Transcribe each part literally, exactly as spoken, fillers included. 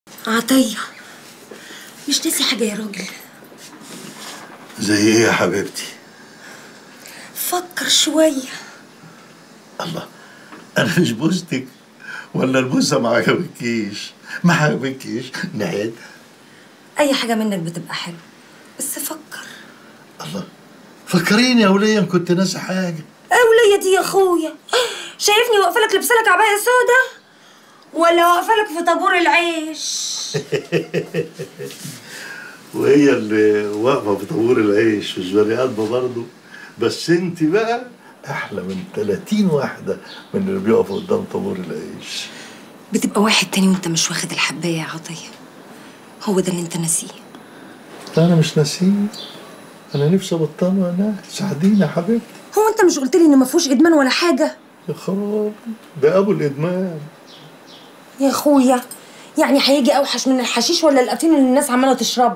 عطية، مش ناسي حاجة يا راجل؟ زي ايه يا حبيبتي؟ فكر شوية. الله، انا مش بوستك ولا البوسه ما عجبكيش؟ ما عجبكيش نعيد؟ أي حاجة منك بتبقى حلوة، بس فكر. الله، فكريني يا ولية، ان كنت ناسي حاجة. أولية دي يا أخويا، شايفني واقفة لك لابسة لك عباية سودا ولا واقفة لك في طابور العيش؟ وهي اللي واقفة في طابور العيش مش بني آدمة برضه، بس انت بقى أحلى من ثلاثين واحدة من اللي بيقفوا قدام طابور العيش. بتبقى واحد تاني وانت مش واخد الحباية يا عطية، هو ده اللي انت ناسيه. لا أنا مش ناسيه، أنا نفسي أبطله. أنا ساعديني يا حبيبتي. هو انت مش قلت لي ان ما فيهوش ادمان ولا حاجة؟ يا خراب، ده أبو الإدمان يا أخويا. يعني هيجي أوحش من الحشيش ولا القفين اللي الناس عمالة تشربه؟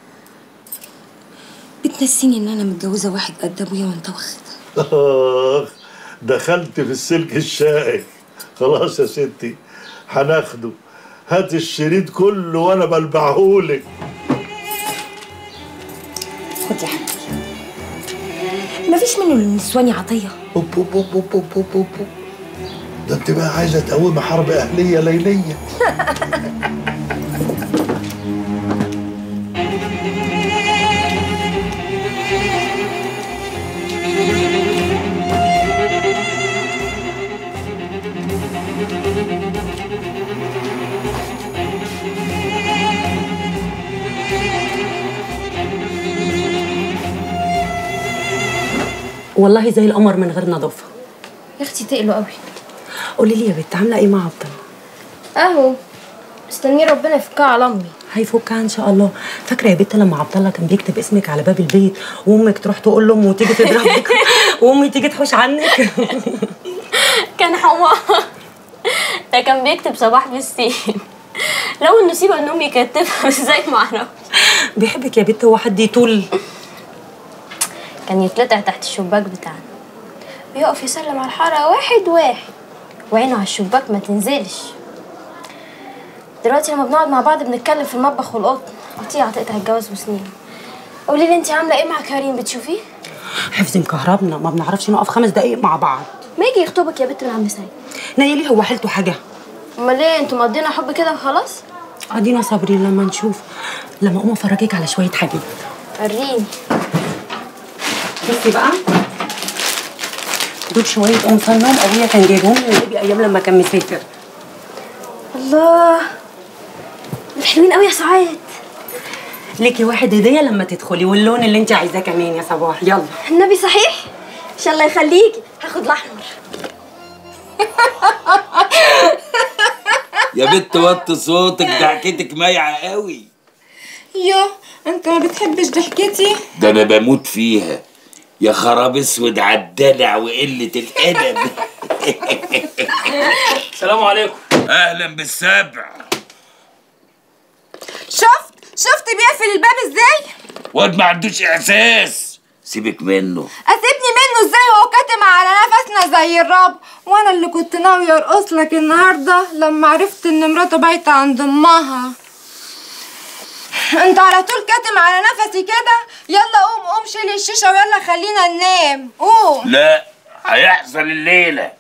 بتنسيني ان انا متجوزة واحد قد ابويا وانت واخدها. آخ، دخلت في السلك الشائك. خلاص يا ستي، هناخده. هات الشريط كله وانا بلبعهولك. خد يا حبيبي، مفيش منه للنسوان يا عطية. أوب أوب أوب أوب أوب أوب أوب. ده انت بقى عايزة تقومي حرب أهلية ليلية. والله زي القمر من غير نظافه. يا اختي تقلوا قوي. قولي لي يا بنت، عامله ايه مع عبد الله؟ اهو مستنيه ربنا يفكها على امي. هيفكها ان شاء الله. فاكره يا بنت لما عبد الله كان بيكتب اسمك على باب البيت وامك تروح تقول لامه وتيجي تضربك وامي تيجي تحوش عنك؟ كان حمار. ده كان بيكتب صباح بالسين. لو النصيبه ان امي كتبها ازاي ما اعرفش. بيحبك يا بنت، هو حد يطول؟ كان يتلطع تحت الشباك بتاعنا، بيقف يسلم على الحاره واحد واحد وعينه على الشباك ما تنزلش. دلوقتي لما بنقعد مع بعض بنتكلم في المطبخ والقطن، قطيعه هتقطع الجواز وسنين. قولي لي انت عامله ايه مع كريم؟ بتشوفيه؟ حفظ مكهربنا، ما بنعرفش نقف خمس دقايق مع بعض. ما يجي يخطبك يا بنت من عم سعيد. نايلي هو حيلته حاجه؟ امال ايه، انتوا مقضينا حب كده وخلاص؟ ادينا صابرين لما نشوف. لما اقوم افرجك على شويه حاجات. وريني. بصي بقى، دول شويه قمصان نوم ابويا كان جايبهم لي من ايام لما كان مسافر. الله، دول حلوين قوي يا سعاد. ليكي واحد هديه لما تدخلي، واللون اللي انت عايزاه كمان يا صباح. يلا النبي صحيح؟ ان شاء الله يخليكي، هاخد الاحمر. يا بنت وطي صوتك، ضحكتك مايعه قوي. يا انت ما بتحبش ضحكتي؟ ده انا بموت فيها. يا خراب اسود على الدلع وقله الادب. السلام عليكم. اهلا بالسبع. شفت شفت بيقفل الباب ازاي؟ واد ما عندوش احساس. سيبك منه. اسيبني منه ازاي وهو كاتم على نفسنا زي الرب؟ وانا اللي كنت ناويه ارقص لك النهارده لما عرفت ان مراته بايته عند امها. انت على طول كاتم على نفسي كده. يلا قوم قوم شيل الشيشه ويلا خلينا ننام. قوم. لا، هيحصل الليله.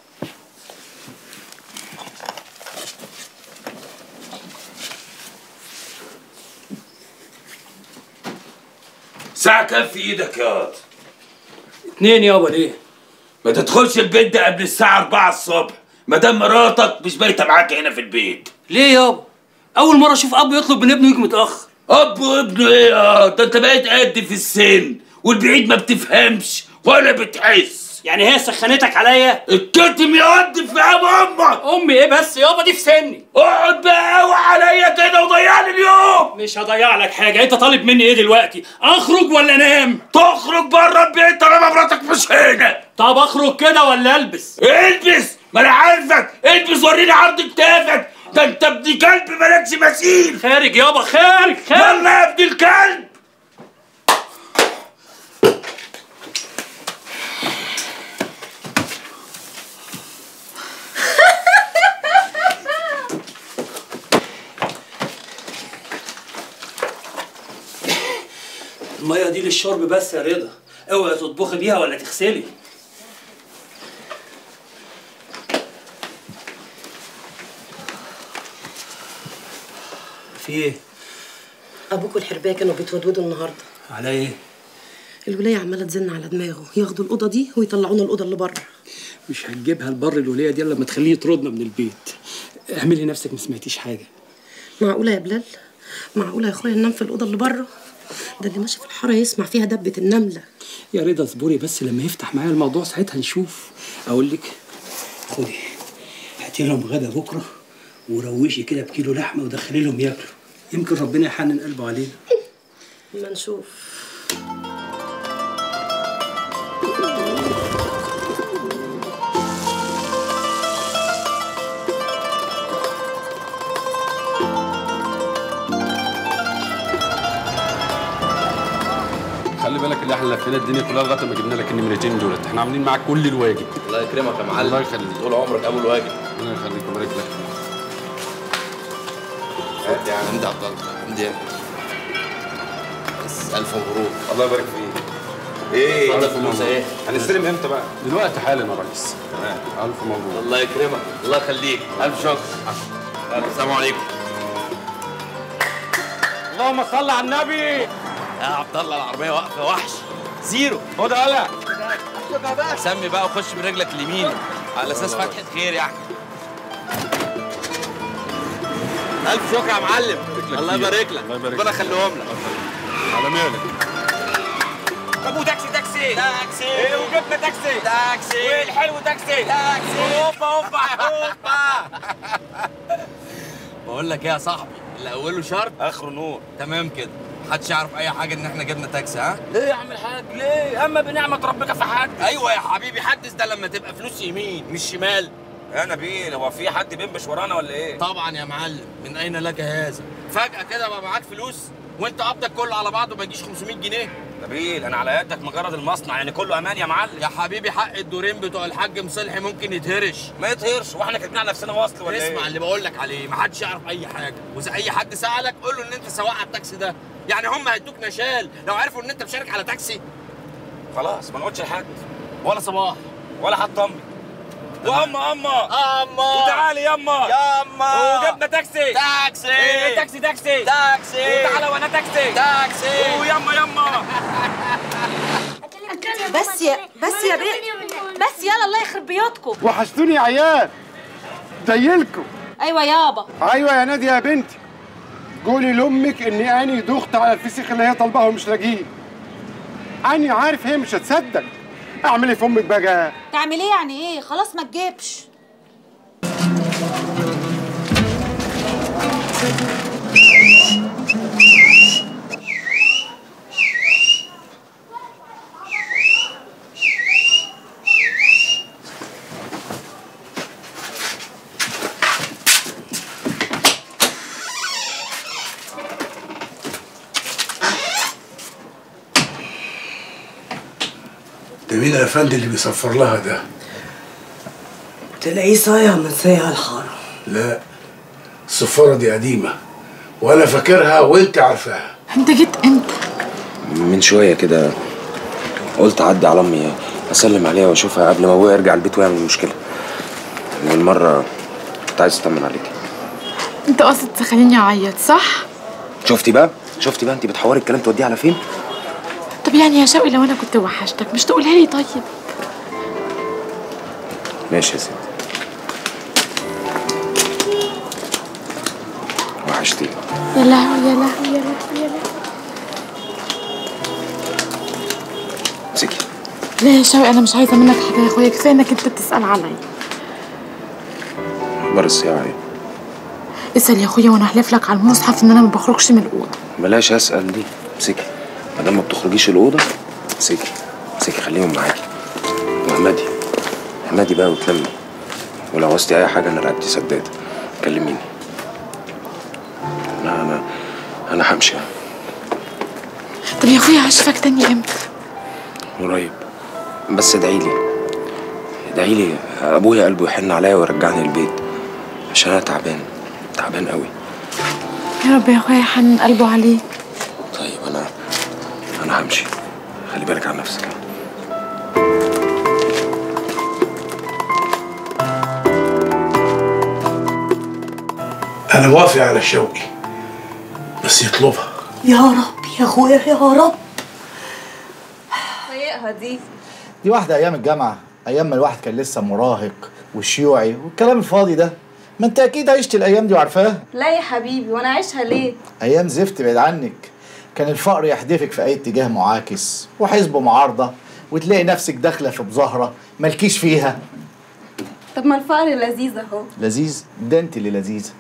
ساعة كام في ايدك يا واد؟ اتنين يابا. ليه؟ ما تدخلش البيت ده قبل الساعة أربعة الصبح، مادام مراتك مش بايتة معاك هنا في البيت. ليه يابا؟ أول مرة أشوف أب يطلب من ابنه يجي متأخر. أب وابنه إيه؟ آه ده أنت بقيت قد في السن، والبعيد ما بتفهمش ولا بتحس. يعني هي سخنتك عليا؟ الكتم يا واد في عم أمك. أمي إيه بس يابا، دي في سني. اقعد بقى قوي عليا كده وضيع لي اليوم. مش هضيع لك حاجة، أنت طالب مني إيه دلوقتي؟ أخرج ولا أنام؟ تخرج بره البيت طالما مراتك مش هنا. طب أخرج كده ولا ألبس؟ البس، ما أنا عارفك، البس وريني عرض كتافك، ده أنت ابن كلب مالكش مثيل. خارج يابا، خارج خارج. يلا يا ابن الكلب. الميه دي للشرب بس يا رضا، اوعي تطبخي بيها ولا تغسلي. في ايه؟ ابوك والحربايه كانوا بيتودودوا النهارده. على ايه؟ الولايه عماله تزن على دماغه، ياخدوا الاوضه دي ويطلعونا الاوضه اللي بره. مش هنجيبها لبر الولايه دي الا لما تخليه يطردنا من البيت. اعملي نفسك ما سمعتيش حاجه. معقوله يا بلال؟ معقوله يا اخويا ننام في الاوضه اللي بره؟ ده اللي ماشي في الحاره يسمع فيها دبه النمله. يا رضا اصبري بس لما يفتح معايا الموضوع ساعتها نشوف. اقول لك خدي هاتي لهم غدا بكره وروشي كده بكيلو لحمه ودخلي لهم ياكلوا، يمكن ربنا يحنن قلبه علينا. ما نشوف. خلي بالك اللي احنا لفينا الدنيا كلها لغايه ما جبنا لك النمرتين دولت، احنا عاملين معاك كل الواجب. الله يكرمك يا معلم. الله يخليك. طول عمرك ابو الواجب. الله يخليك ويبارك لك. هات يا عم. عبد الله عندي بس الف مبروك. الله يبارك فيك. ايه الفلوس ايه؟ هنستلم امتى بقى؟ دلوقتي حالا يا ريس. تمام. الف مبروك. الله يكرمك. الله يخليك. الف شكر. السلام عليكم. اللهم صل على النبي. يا عبد الله العربيه واقفه وحش زيرو. خد هلا سمي بقى وخش برجلك اليمين على اساس فتحه خير يعني. الف شكر يا معلم. الله يبارك لك. ربنا يخليهم لك. على مالك. طب وتاكسي تاكسي تاكسي. ايه وجبنا تاكسي تاكسي. والحلو تاكسي تاكسي. هوبا هوبا هوبا. بقول لك ايه يا صاحبي، اللي اوله شرط اخره نور. تمام كده، محدش يعرف اي حاجه ان احنا جبنا تاكسي. ها ليه يا عم الحاج ليه؟ اما بنعمه ربك فحدث. ايوه يا حبيبي، حدث ده لما تبقى فلوس يمين مش شمال. يا نبيل هو في حد بينبش ورانا ولا ايه؟ طبعا يا معلم، من اين لك هذا؟ فجأة كده بقى معاك فلوس وانت قبضك كله على بعضه ما يجيش خمسمية جنيه. نبيل انا على يدك مجرد المصنع، يعني كله امان يا معلم. يا حبيبي حق الدورين بتوع الحاج مصلحي ممكن يتهرش. ما يتهرش، واحنا كاتبين على نفسنا وصل ولا ايه؟ اسمع اللي بقول لك عليه، ما حدش يعرف اي حاجه، واذا اي حد سالك قول له ان انت سواق على التاكسي ده. يعني هم هيدوك نشال لو عرفوا ان انت مشارك على تاكسي. خلاص ما نقولش لحد ولا صباح ولا حتى امي. واما اما اما وتعالي يما ياما وجبنا تاكسي تاكسي. ايه تاكسي تاكسي تاكسي. وتعالى وانا تاكسي تاكسي. ويما يما. بس يا بس يا بنت بس يلا الله يخرب بيوتكم. وحشتوني يا عيال زيلكم. ايوه يابا. ايوه يا ناديه يا بنتي، قولي لامك اني اني دخت على الفسيخ اللي هي طالباه ومش لاقيه. اني عارف هي مش هتصدق. اعمل ايه في امك بقى؟ تعمل ايه يعني ايه؟ خلاص ما تجيبش. ده مين يا افندي اللي بيصفر لها ده؟ تلاقيه صايع من صيع الحاره. لا، الصفارة دي قديمة وأنا فاكرها وأنت عارفاها. أنت جيت إمتى؟ من شوية كده، قلت أعدي على أمي أسلم عليها وأشوفها قبل ما أبويا يرجع البيت ويعمل مشكلة. والمرة كنت عايز أطمن عليكي. أنت قاصد تخليني أعيط صح؟ شفتي بقى؟ شفتي بقى أنت بتحوري الكلام توديه على فين؟ طب يعني يا شوقي لو أنا كنت وحشتك مش تقولها لي طيب؟ ماشي يا ستي. وحشتيني. يا لهوي يا لهوي يا لهوي يا لهوي. امسكي. ليه يا شوقي أنا مش عايزة منك حاجة يا أخويا، كفاية إنك أنت بتسأل عليا. أخبار الصياعة إيه؟ اسأل يا أخويا وأنا أحلف لك على المصحف إن أنا ما بخرجش من الأوضة. بلاش أسأل دي، امسكي. ما دام ما بتخرجيش الأوضة امسكي. امسكي خليهم معاكي. واحمدي احمدي بقى وتلمي، ولو عوزتي أي حاجة أنا رقبتي سدادة كلميني. أنا أنا أنا همشي. طب يا أخويا هشوفك تاني إمتى؟ قريب، بس ادعي لي ادعي لي ابويا قلبه يحن عليا ويرجعني البيت، عشان انا تعبان تعبان قوي. يا رب يا اخويا يحنن قلبه عليك. طيب انا انا همشي، خلي بالك عن نفسك. انا موافق على شوقي، بس يطلبها. يا رب يا اخويا يا رب. طايقها دي دي واحدة أيام الجامعة، أيام ما الواحد كان لسه مراهق وشيوعي والكلام الفاضي ده. ما أنت أكيد عشت الأيام دي وعارفاها. لا يا حبيبي، وأنا عايشها ليه؟ أيام زفت بعيد عنك، كان الفقر يحدفك في أي اتجاه معاكس وحزب معارضة، وتلاقي نفسك داخلة في مظاهرة مالكيش فيها. طب ما الفقر لذيذ أهو. لذيذ؟ ده أنت اللي لذيذة.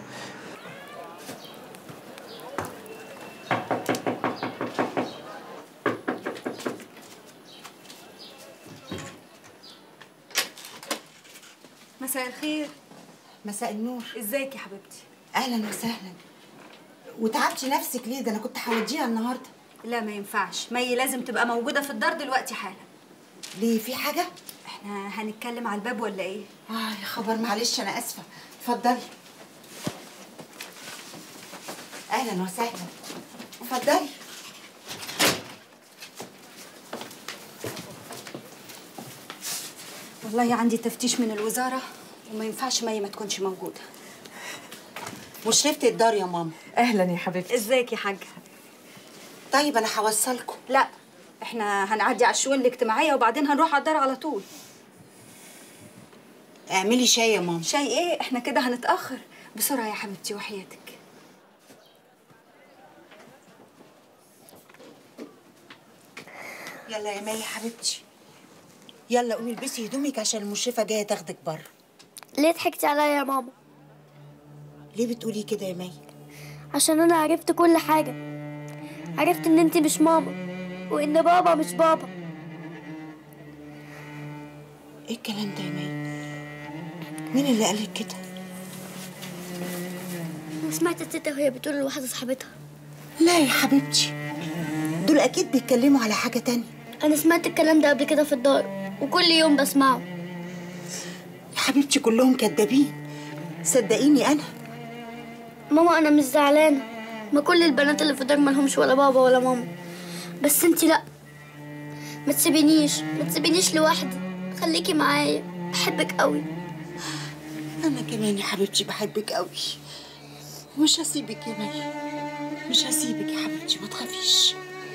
مساء الخير. مساء النور. ازيك يا حبيبتي؟ اهلا وسهلا. وتعبتي نفسك ليه؟ ده انا كنت هوديها النهارده. لا ما ينفعش، مي لازم تبقى موجوده في الدار دلوقتي حالا. ليه، في حاجه؟ احنا هنتكلم على الباب ولا ايه؟ اه يا خبر، معلش انا اسفه. اتفضلي. اهلا وسهلا. اتفضلي. والله عندي تفتيش من الوزاره وما ينفعش مي ما تكونش موجوده. مشرفة الدار يا ماما. اهلا يا حبيبتي. ازيك يا حاجه؟ طيب انا هوصلكم. لا احنا هنعدي على الشؤون الاجتماعيه وبعدين هنروح على الدار على طول. اعملي شاي يا ماما. شاي ايه؟ احنا كده هنتاخر. بسرعه يا حبيبتي وحياتك. يلا يا مي يا حبيبتي، يلا قومي البسي هدومك عشان المشرفه جايه تاخدك بره. ليه ضحكتي عليا يا ماما؟ ليه بتقولي كده يا مي؟ عشان انا عرفت كل حاجه. عرفت ان انتي مش ماما وان بابا مش بابا. ايه الكلام ده يا مي؟ مين اللي قالك كده؟ انا سمعت تيتا وهي بتقول لواحده صاحبتها. لا يا حبيبتي، دول اكيد بيتكلموا على حاجه تانية. انا سمعت الكلام ده قبل كده في الدار وكل يوم بسمعه. يا حبيبتي كلهم كدابين، صدقيني انا. ماما انا مش زعلانه، ما كل البنات اللي في الدار مالهمش ولا بابا ولا ماما، بس انتي لا. ما تسيبينيش ما تسيبينيش لوحدي، خليكي معايا، بحبك قوي. انا كمان يا حبيبتي بحبك قوي، مش هسيبك يا مي، مش هسيبك يا حبيبتي، ما تخافيش.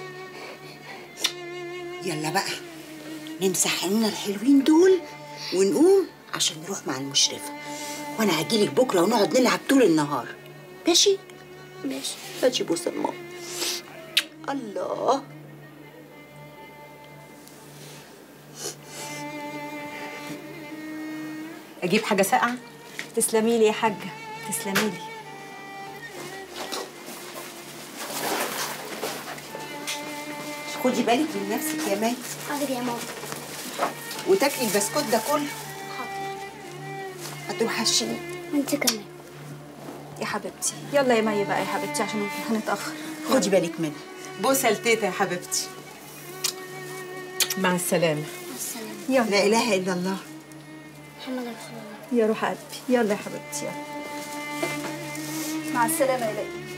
يلا بقى نمسح عينينا الحلوين دول ونقوم عشان نروح مع المشرفه، وانا هجيلك بكره ونقعد نلعب طول النهار. ماشي؟ ماشي. هاتي بوسه لماما. الله. اجيب حاجه ساقعه؟ تسلمي لي يا حاجه، تسلمي لي. خدي بالك من نفسك يا مي. حاضر يا ماما. وتاكلي البسكوت ده كله. هتوحشيني. وانت كمان يا حبيبتي. يلا يا مي بقى يا حبيبتي عشان هنتاخر. خدي بالك منها. بوسه لتيتا يا حبيبتي. مع السلامه. مع السلامه. يلا. لا اله الا الله محمد رسول الله. يا روح قلبي. يلا يا حبيبتي يلا. مع السلامه يا ليلى.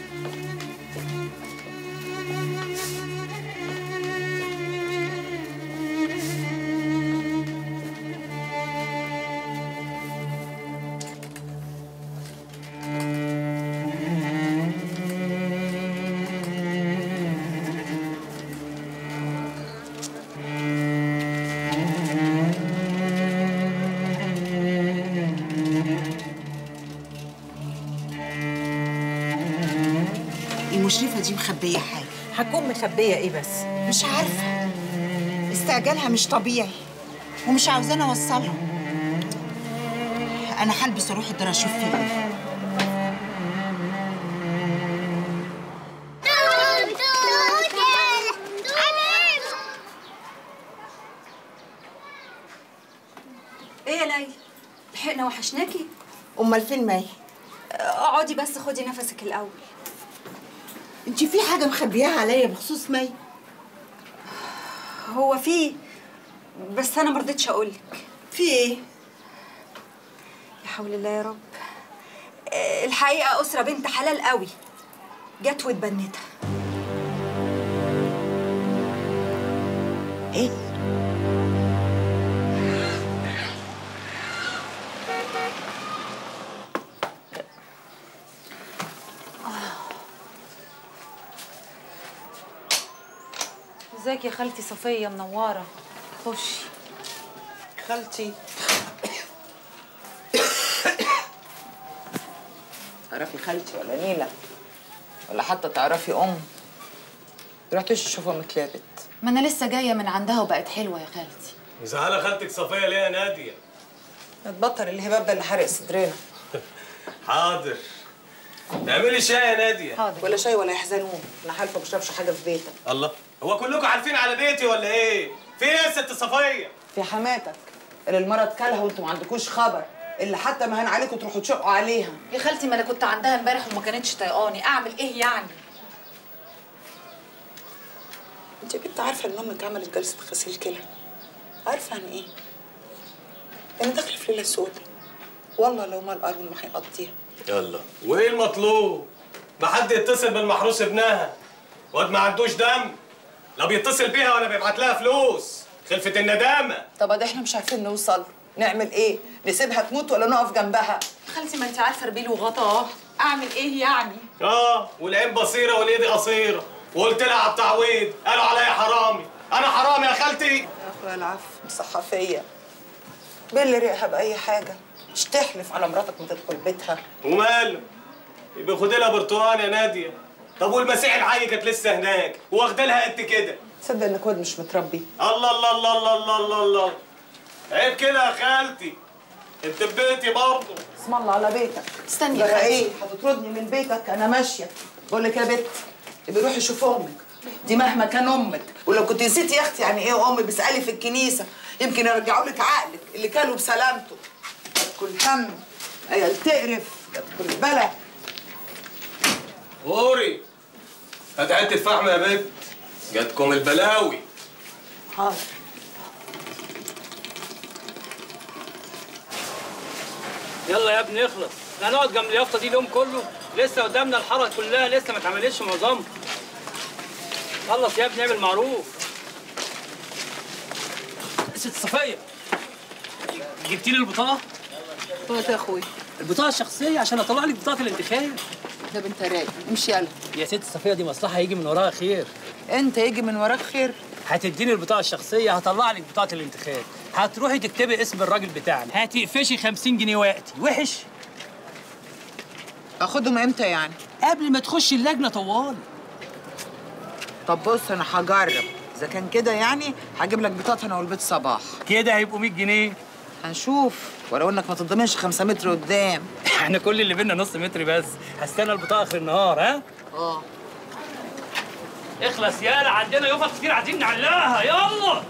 المشرفه دي مخبيه حاجه. هتكون مخبيه ايه بس؟ مش عارفه، استعجالها مش طبيعي ومش عاوزاني اوصلها. انا هلبس اروح الدار اشوف فيه ايه. ايه يا ليلى؟ لحقنا وحشناكي؟ امال فين مي؟ اقعدي بس خدي نفسك الاول. انت في حاجه مخبياها عليا بخصوص مي؟ هو في، بس انا مرضتش اقولك. في ايه؟ لا حول الله يا رب. الحقيقه اسره بنت حلال قوي جت واتبنتها. ايه؟ ازيك يا خالتي صفيه؟ منوره. خشي. خالتي تعرفي خالتي ولا نيلة ولا حتى تعرفي ام؟ رحتوش تشوفوا امك لابت؟ ما انا لسه جايه من عندها وبقت حلوه يا خالتي. مزعله خالتك صفيه ليه يا ناديه؟ تبطل الهباب ده اللي حرق صدرنا. حاضر. اعملي شاي يا ناديه. حاضر. ولا شاي ولا يحزنون، انا حالفه ما بشربش حاجه في بيتك. الله، هو كلكم عارفين على بيتي ولا ايه؟ في ايه يا ست صفيه؟ في حماتك اللي المرض كلها وانتوا ما عندكوش خبر، اللي حتى مهان عليكم تروحوا تشقوا عليها. يا خالتي ما انا كنت عندها امبارح وما كانتش طايقاني، اعمل ايه يعني؟ انت يا بنت عارفه ان امك عملت جلسه غسيل كلى؟ عارفه يعني ايه؟ انا داخله في ليله سودة، والله لو ما القارون ما هيقضيها. يلا، وايه المطلوب؟ ما حد يتصل بالمحروس ابنها، واد ما عندوش دم، لا بيتصل بيها ولا بيبعت لها فلوس، خلفة الندامة. طب ادي احنا مش عارفين نوصل، نعمل ايه؟ نسيبها تموت ولا نقف جنبها؟ خالتي ما انت عارفه ربيل وغطاه، اعمل ايه يعني؟ اه، والعين بصيره والايد قصيره، وقلت لها على التعويض، قالوا عليا حرامي، انا حرامي يا خالتي؟ يا اخويا العفو، صحفيه باللي ريقها باي حاجه، مش تحلف على مراتك ما تدخل بيتها. وماله؟ يبقى خدي لها برتقان يا ناديه. طب والمسيح الحي كانت لسه هناك واخده لها قد كده. تصدق انك واد مش متربي؟ الله الله الله الله الله الله الله، عيب كده يا خالتي، انت ببيتي برضه. اسم الله على بيتك. استني يا بقى خالتي. ايه؟ هتطردني من بيتك؟ انا ماشيه. بقول لك يا بت، ابقي روحي شوفي امك، دي مهما كان امك، ولو كنت نسيتي يا اختي يعني ايه ام، بسالي في الكنيسه يمكن يرجعوا لك عقلك اللي كانوا بسلامته. كل هم عيال تقرف، كل بلا. غوري، هات حته فحم يا بنت، جاتكم البلاوي. حاضر. يلا يا ابني اخلص، احنا هنقعد جنب اليافطه دي اليوم كله، لسه قدامنا الحاره كلها لسه ما اتعملتش معظمها. خلص يا ابني، اعمل معروف. ست صفيه، جبتي لي البطاقه؟ بطاقه يا اخوي؟ البطاقه الشخصيه عشان اطلع لك بطاقه الانتخاب. ده بنت رايق، امشي يلا. يا ست صفيه دي مصلحه هيجي من وراها خير. انت يجي من وراك خير؟ هتديني البطاقه الشخصيه، هطلع لك بطاقه الانتخاب، هتروحي تكتبي اسم الراجل بتاعنا، هتقفشي خمسين جنيه وقتي. وحش؟ اخدهم امتى يعني؟ قبل ما تخشي اللجنه طوالي. طب بص انا هجرب، اذا كان كده يعني هجيب لك بطاقه انا والبيت صباح. كده هيبقوا مية جنيه. هنشوف، ولو انك ما تضمنش خمسة متر قدام. احنا كل اللي بينا نص متر بس، هستنى البطاقه اخر النهار. ها؟ اه. اخلص يالا، عندنا يوفط كتير عايزين نعلقها. يلا.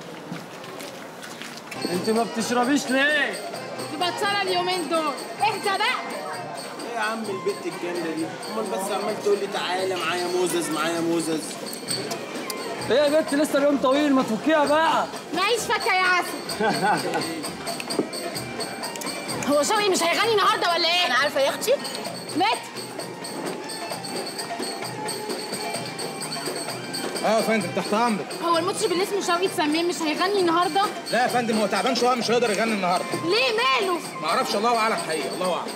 انت ما بتشربيش ليه؟ مبطله اليومين دول، اهدى بقى. ايه يا عم البت الجامده دي؟ امال بس عمال تقول لي تعالى معايا موزز معايا موزز. ايه يا بنت لسه اليوم طويل، ما تفكيها بقى. معيش فكه يا عسل. هو شوقي مش هيغني النهارده ولا ايه؟ انا عارفه يا اختي. مات. اه يا فندم تحت امرك. هو المطرب اللي اسمه شوقي تسميه مش هيغني النهارده؟ لا يا فندم، هو تعبان شويه مش هيقدر يغني النهارده. ليه ماله؟ ما اعرفش، الله اعلم حقيقي، الله اعلم.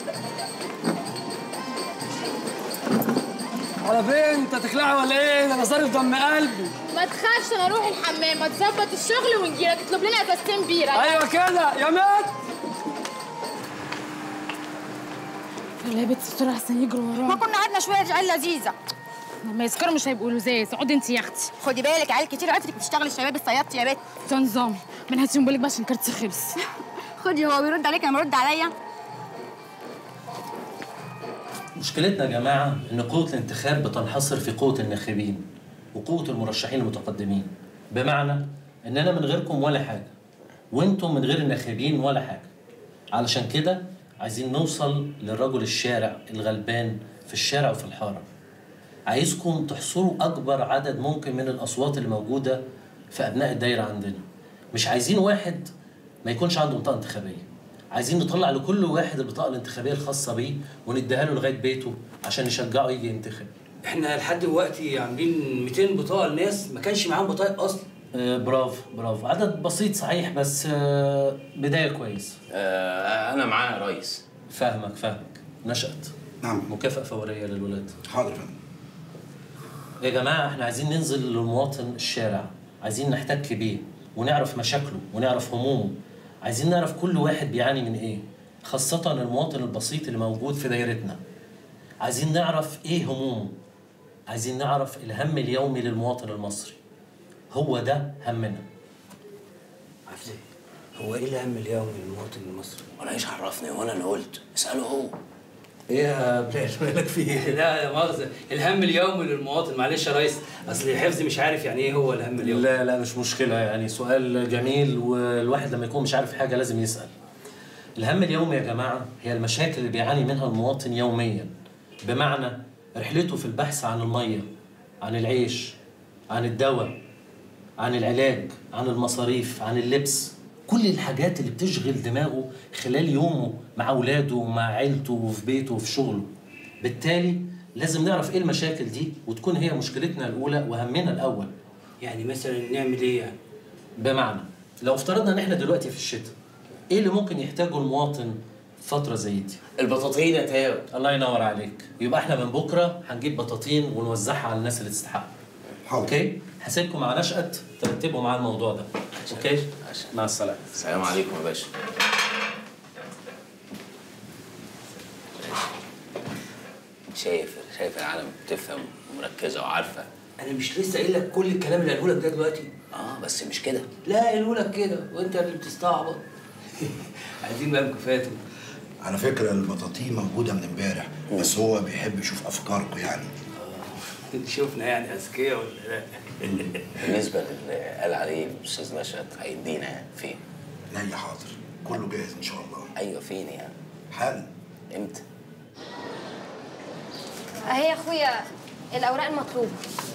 على فين؟ انت هتخلعي ولا ايه؟ ده انا صارف دم قلبي. ما تخافش، انا اروح الحمام، ما تظبط الشغل ونجيلك، اطلب لنا ازازتين بيره. ايوه كده يا مات. يلا يا بنت بسرعه احسن يجروا ورانا. ما كنا قعدنا شويه دي عيال لذيذه. لما يسكروا مش هيبقوا لزاز. اقعدي انت يا اختي. خدي بالك عيال كتير عرفتك بتشتغلي الشباب الصيادتي يا بت. ده نظام، من هاتيهم بالك بقى عشان كارت خلص. خدي، هو بيرد عليك انا برد عليا. مشكلتنا يا جماعة إن قوة الانتخاب بتنحصر في قوة الناخبين وقوة المرشحين المتقدمين، بمعنى إننا من غيركم ولا حاجة وإنتم من غير الناخبين ولا حاجة. علشان كده عايزين نوصل للرجل الشارع الغلبان في الشارع وفي الحارة. عايزكم تحصروا أكبر عدد ممكن من الأصوات اللي موجودة في أبناء الدايرة عندنا. مش عايزين واحد ما يكونش عنده بطاقة انتخابية، عايزين نطلع لكل واحد البطاقه الانتخابيه الخاصه بيه ونديها له لغايه بيته عشان نشجعه يجي ينتخب. احنا لحد دلوقتي عاملين مئتين بطاقه لناس ما كانش معاهم بطايق اصلا. آه برافو برافو، عدد بسيط صحيح بس آه بدايه كويس. آه انا معاه يا ريس. فاهمك فاهمك. نشأت. نعم. مكافأة فورية للولاد. حاضر يا فندم. يا جماعة احنا عايزين ننزل للمواطن الشارع، عايزين نحتك بيه ونعرف مشاكله ونعرف همومه، عايزين نعرف كل واحد بيعاني من ايه، خاصة المواطن البسيط اللي موجود في دايرتنا. عايزين نعرف ايه همومه، عايزين نعرف الهم اليومي للمواطن المصري. هو ده همنا. عفزي، هو ايه الهم اليومي للمواطن المصري؟ وانا ايش عرفني وانا اللي قلت؟ اساله هو. ايه يا بلاش مالك فيه؟ لا يا مؤاخذة، الهم اليومي للمواطن، معلش يا ريس، اصل الحفظ مش عارف يعني ايه هو الهم اليومي. لا لا مش مشكلة، يعني سؤال جميل، والواحد لما يكون مش عارف حاجة لازم يسأل. الهم اليومي يا جماعة هي المشاكل اللي بيعاني منها المواطن يوميا، بمعنى رحلته في البحث عن المية، عن العيش، عن الدواء، عن العلاج، عن المصاريف، عن اللبس، كل الحاجات اللي بتشغل دماغه خلال يومه مع اولاده ومع عيلته وفي بيته وفي شغله. بالتالي لازم نعرف ايه المشاكل دي وتكون هي مشكلتنا الاولى وهمنا الاول. يعني مثلا نعمل ايه يعني؟ بمعنى لو افترضنا ان احنا دلوقتي في الشتاء، ايه اللي ممكن يحتاجه المواطن في فتره زي دي؟ البطاطين يا تاو. الله ينور عليك. يبقى احنا من بكره هنجيب بطاطين ونوزعها على الناس اللي تستحق. حاضر. اوكي؟ هسيبكم مع نشأت ترتبوا معاه الموضوع ده. اوكي؟ مع السلامه. السلام عليكم يا باشا. شايف شايف العالم بتفهم ومركزه وعارفه. انا مش لسه قايل لك كل الكلام اللي قاله لك ده دلوقتي؟ اه بس مش كده. لا قايله لك كده وانت اللي بتستعبط. عايزين بقى مكافاته. على فكره البطاطين موجوده من امبارح، بس هو بيحب يشوف افكاركم يعني. اه شفنا يعني اذكياء ولا لا؟ بالنسبه للي قال عليه الاستاذ نشأت هيدينا يعني فين؟ لا يا حاضر، كله جاهز ان شاء الله. ايوه فين يعني؟ حالا. امتى؟ اهي يا اخويا الاوراق المطلوبه.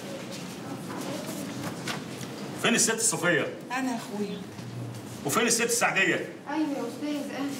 فين الست صفيه؟ انا يا اخويا. وفين الست سعديه؟ ايوه يا استاذ انا.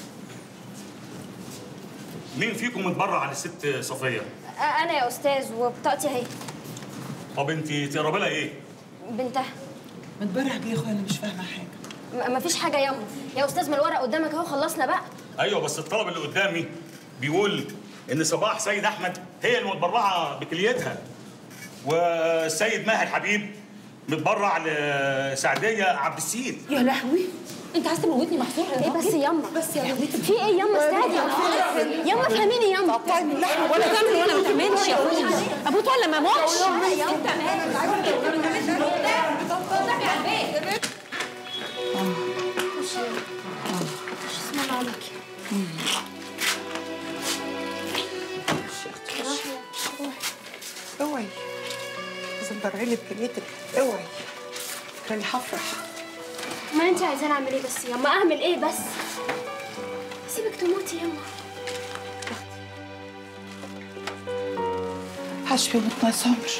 مين فيكم متبرع على الست صفيه؟ انا يا استاذ وبطاقتي اهي. طب انت تقربي لها ايه؟ بنتها. متبرع بيه يا اخويا؟ انا مش فاهمه حاجه. مفيش حاجه ياما يا استاذ، ما الورق قدامك اهو، خلصنا بقى. ايوه بس الطلب اللي قدامي بيقول ان صباح سيد احمد هي المتبرعه بكليتها، والسيد ماهر حبيب متبرع لسعديه عبد السيد. يا لهوي، انت عايز تموتني محفور يا ايه بس ياما؟ بس يا لهوي في ايه ياما؟ استهدي ياما، افهميني ياما. طعم اللحمه ولا تعمل ولا ما تعملش يا اخويا. اموت ولا ما اموتش؟ انت مالك؟ اسم الله عليكي. اوعي لازم تبرعي لي بكليتك، اوعي فكرني هفرح. ما انت عايزاني اعمل ايه بس ياما؟ اعمل ايه بس؟ سيبك تموتي ياما. حشفي وما تنسهمش.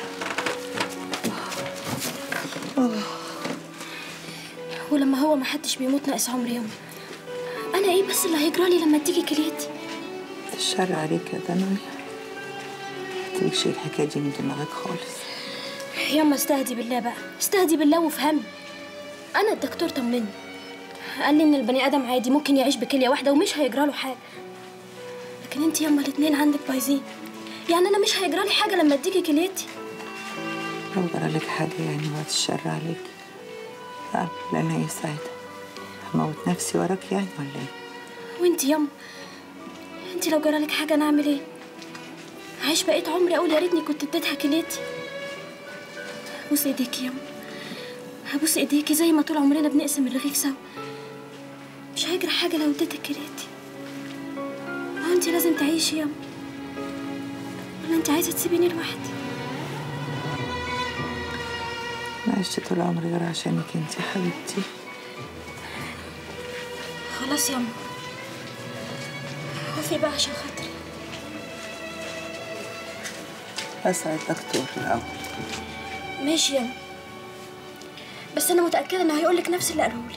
ولما هو ما حدش بيموت ناقص عمر ياما، انا ايه بس اللي هيجرالي لما تيجي كليتي؟ الشر عليك يا دنيا، تمشي الحكايه دي من دماغك خالص. ياما استهدي بالله بقى، استهدي بالله وافهمي. انا الدكتور طمني، قال لي ان البني ادم عادي ممكن يعيش بكليه واحده ومش هيجراله حاجه، لكن انت ياما الاتنين عندك بايظين، يعني انا مش هيجرالي حاجه لما تيجي كليتي. لو جرالك حاجه يعني بعد الشر عليك، لا لان هي ساعتها هموت نفسي وراك يعني ولا ايه؟ وانت ياما، انت لو جرالك حاجه انا اعمل ايه؟ هعيش بقيت عمري اقول يا ريتني كنت اديتها كليتي. بوس ايديكي ياما، هبوس ايديكي زي ما طول عمرنا بنقسم الرغيف سوا. مش هيجرى حاجه لو اديتك كليتي. ما انت لازم تعيشي ياما، ولا انت عايزه تسيبيني لوحدي؟ ما عشت طول عمري غير عشانك انت يا حبيبتي. خلاص ياما، وفي بقى عشان خاطري. اسعد دكتور الاول. ماشي ياما، بس انا متاكده انه هيقولك نفس اللي قالهولي.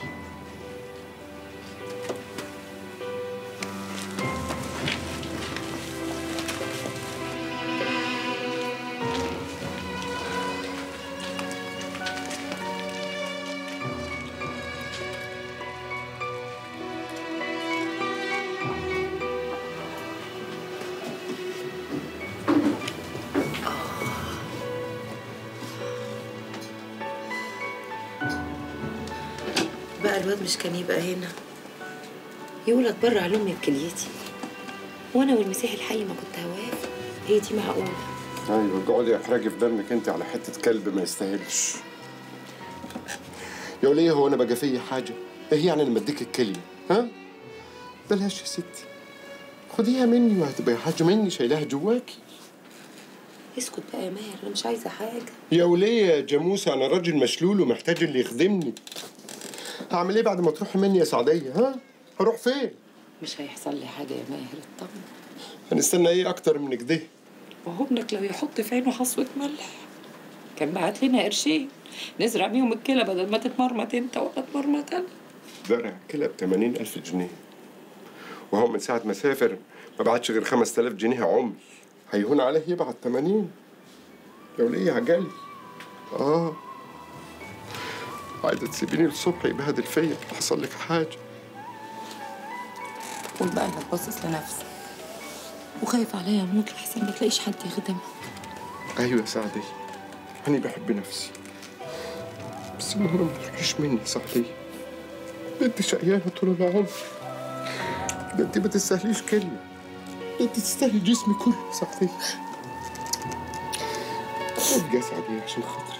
الواد مش كان يبقى هنا يقول اتبرع لامي بكليتي، وانا والمسيح الحي ما كنت هوافق؟ هي دي معقوله؟ ايوه اقعدي احرجي في دمك انت على حته كلب ما يستاهلش. يا وليه هو انا بقى فيا حاجه؟ ايه يعني لما اديك الكليه؟ ها؟ بلاش يا ستي، خديها مني وهتبقى حاجه مني شايلاها جواكي. اسكت بقى يا ماهر، انا مش عايزه حاجه. يا وليه يا جاموسه، انا راجل مشلول ومحتاج اللي يخدمني. هعمل ايه بعد ما تروحي مني يا سعديه؟ ها؟ هروح فين؟ مش هيحصل لي حاجه يا ماهر، اطمن. هنستنى ايه اكتر من كده؟ وهو ابنك لو يحط في عينه حصوه ملح كان بعت لنا قرشين نزرع بيهم الكلى بدل ما تتمرمط انت ولا تمرمط انا. زرع كلى ب ثمانين ألف جنيه، وهو من ساعه ما سافر ما بعتش غير خمسة آلاف جنيه عمر. هيهون عليه يبعت ثمانين؟ يا وليه عجلي. اه عايزه تسيبيني الصبح يبهدل فيا حصل لك حاجه. قول بقى انك باصص لنفسك وخايف عليا اموت لحسن ما تلاقيش حد يخدمك. ايوه يا سعديه، انا بحب نفسي، بس المهم ما تروحيش مني يا سعديه. انت شقيانه طول العمر، ده انت ما تستاهليش كلمه، ده انت تستاهلي جسمي كله يا سعديه. قولي يا سعديه عشان خاطري.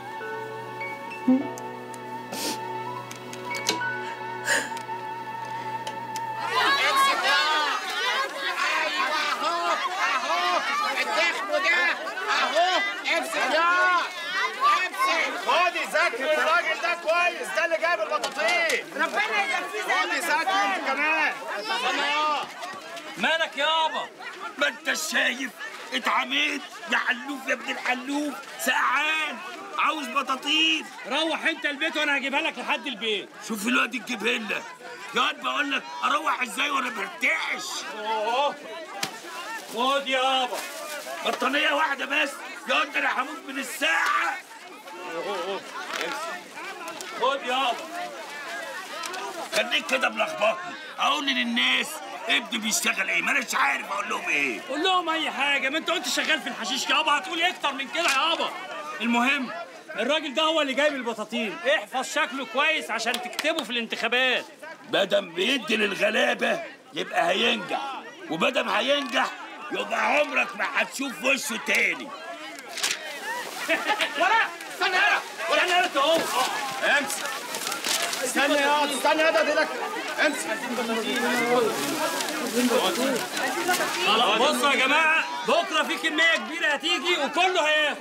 الراجل ده كويس، ده اللي جايب البطاطين. ربنا يجازيه. خدي ذاكر انت كمان. الله. مالك يابا؟ ما انت شايف اتعميت يا حلوف يا ابن الحلوف، سقعان عاوز بطاطين. روح انت البيت وانا هجيبها لك لحد البيت. شوف الواد تجيبها لنا يا واد، بقول لك اروح ازاي وانا مرتاحش. اوه خد يابا بطانيه واحده بس يا واد، انا هموت من الساعه. اوه خد يابا. خليك كده ملخبطني، اقول للناس ابني بيشتغل ايه؟ ما اناش عارف اقول لهم ايه. قول لهم اي حاجه، ما انت قلت شغال في الحشيش يابا، هتقول ايه اكتر من كده يابا؟ المهم الراجل ده هو اللي جايب البطاطين، احفظ شكله كويس عشان تكتبه في الانتخابات. بدل بيدي للغلابه يبقى هينجح، وبدل هينجح يبقى عمرك ما هتشوف وشه تاني. ولا استنى يا ولا انا قلت اهو. امسك. استنى يا استنى يا ده لك. امسك. خلاص بصوا يا جماعه، بكره في كميه كبيره هتيجي وكله هياخد.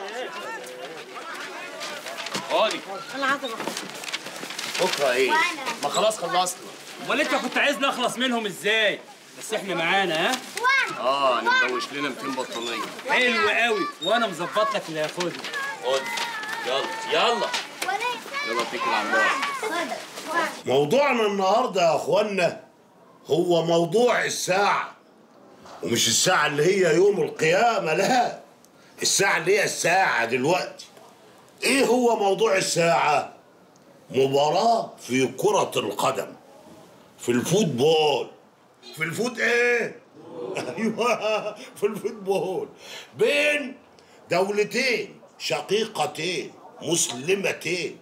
خدي. العظمه. بكره ايه؟ ما خلاص خلصنا. امال انت كنت عايزني اخلص منهم ازاي؟ بس احنا معانا. ها؟ اه نمدوش لنا مئتين بطانيه. حلو قوي، وانا مظبط لك اللي هياخدها. خد يلا يلا يلا اتكل على الله. موضوعنا النهارده يا اخوانا هو موضوع الساعة، ومش الساعة اللي هي يوم القيامة، لا، الساعة اللي هي الساعة دلوقتي. ايه هو موضوع الساعة؟ مباراة في كرة القدم، في الفوتبول، في الفوت ايه؟ ايوه في الفوتبول، بين دولتين شقيقتين مسلمتين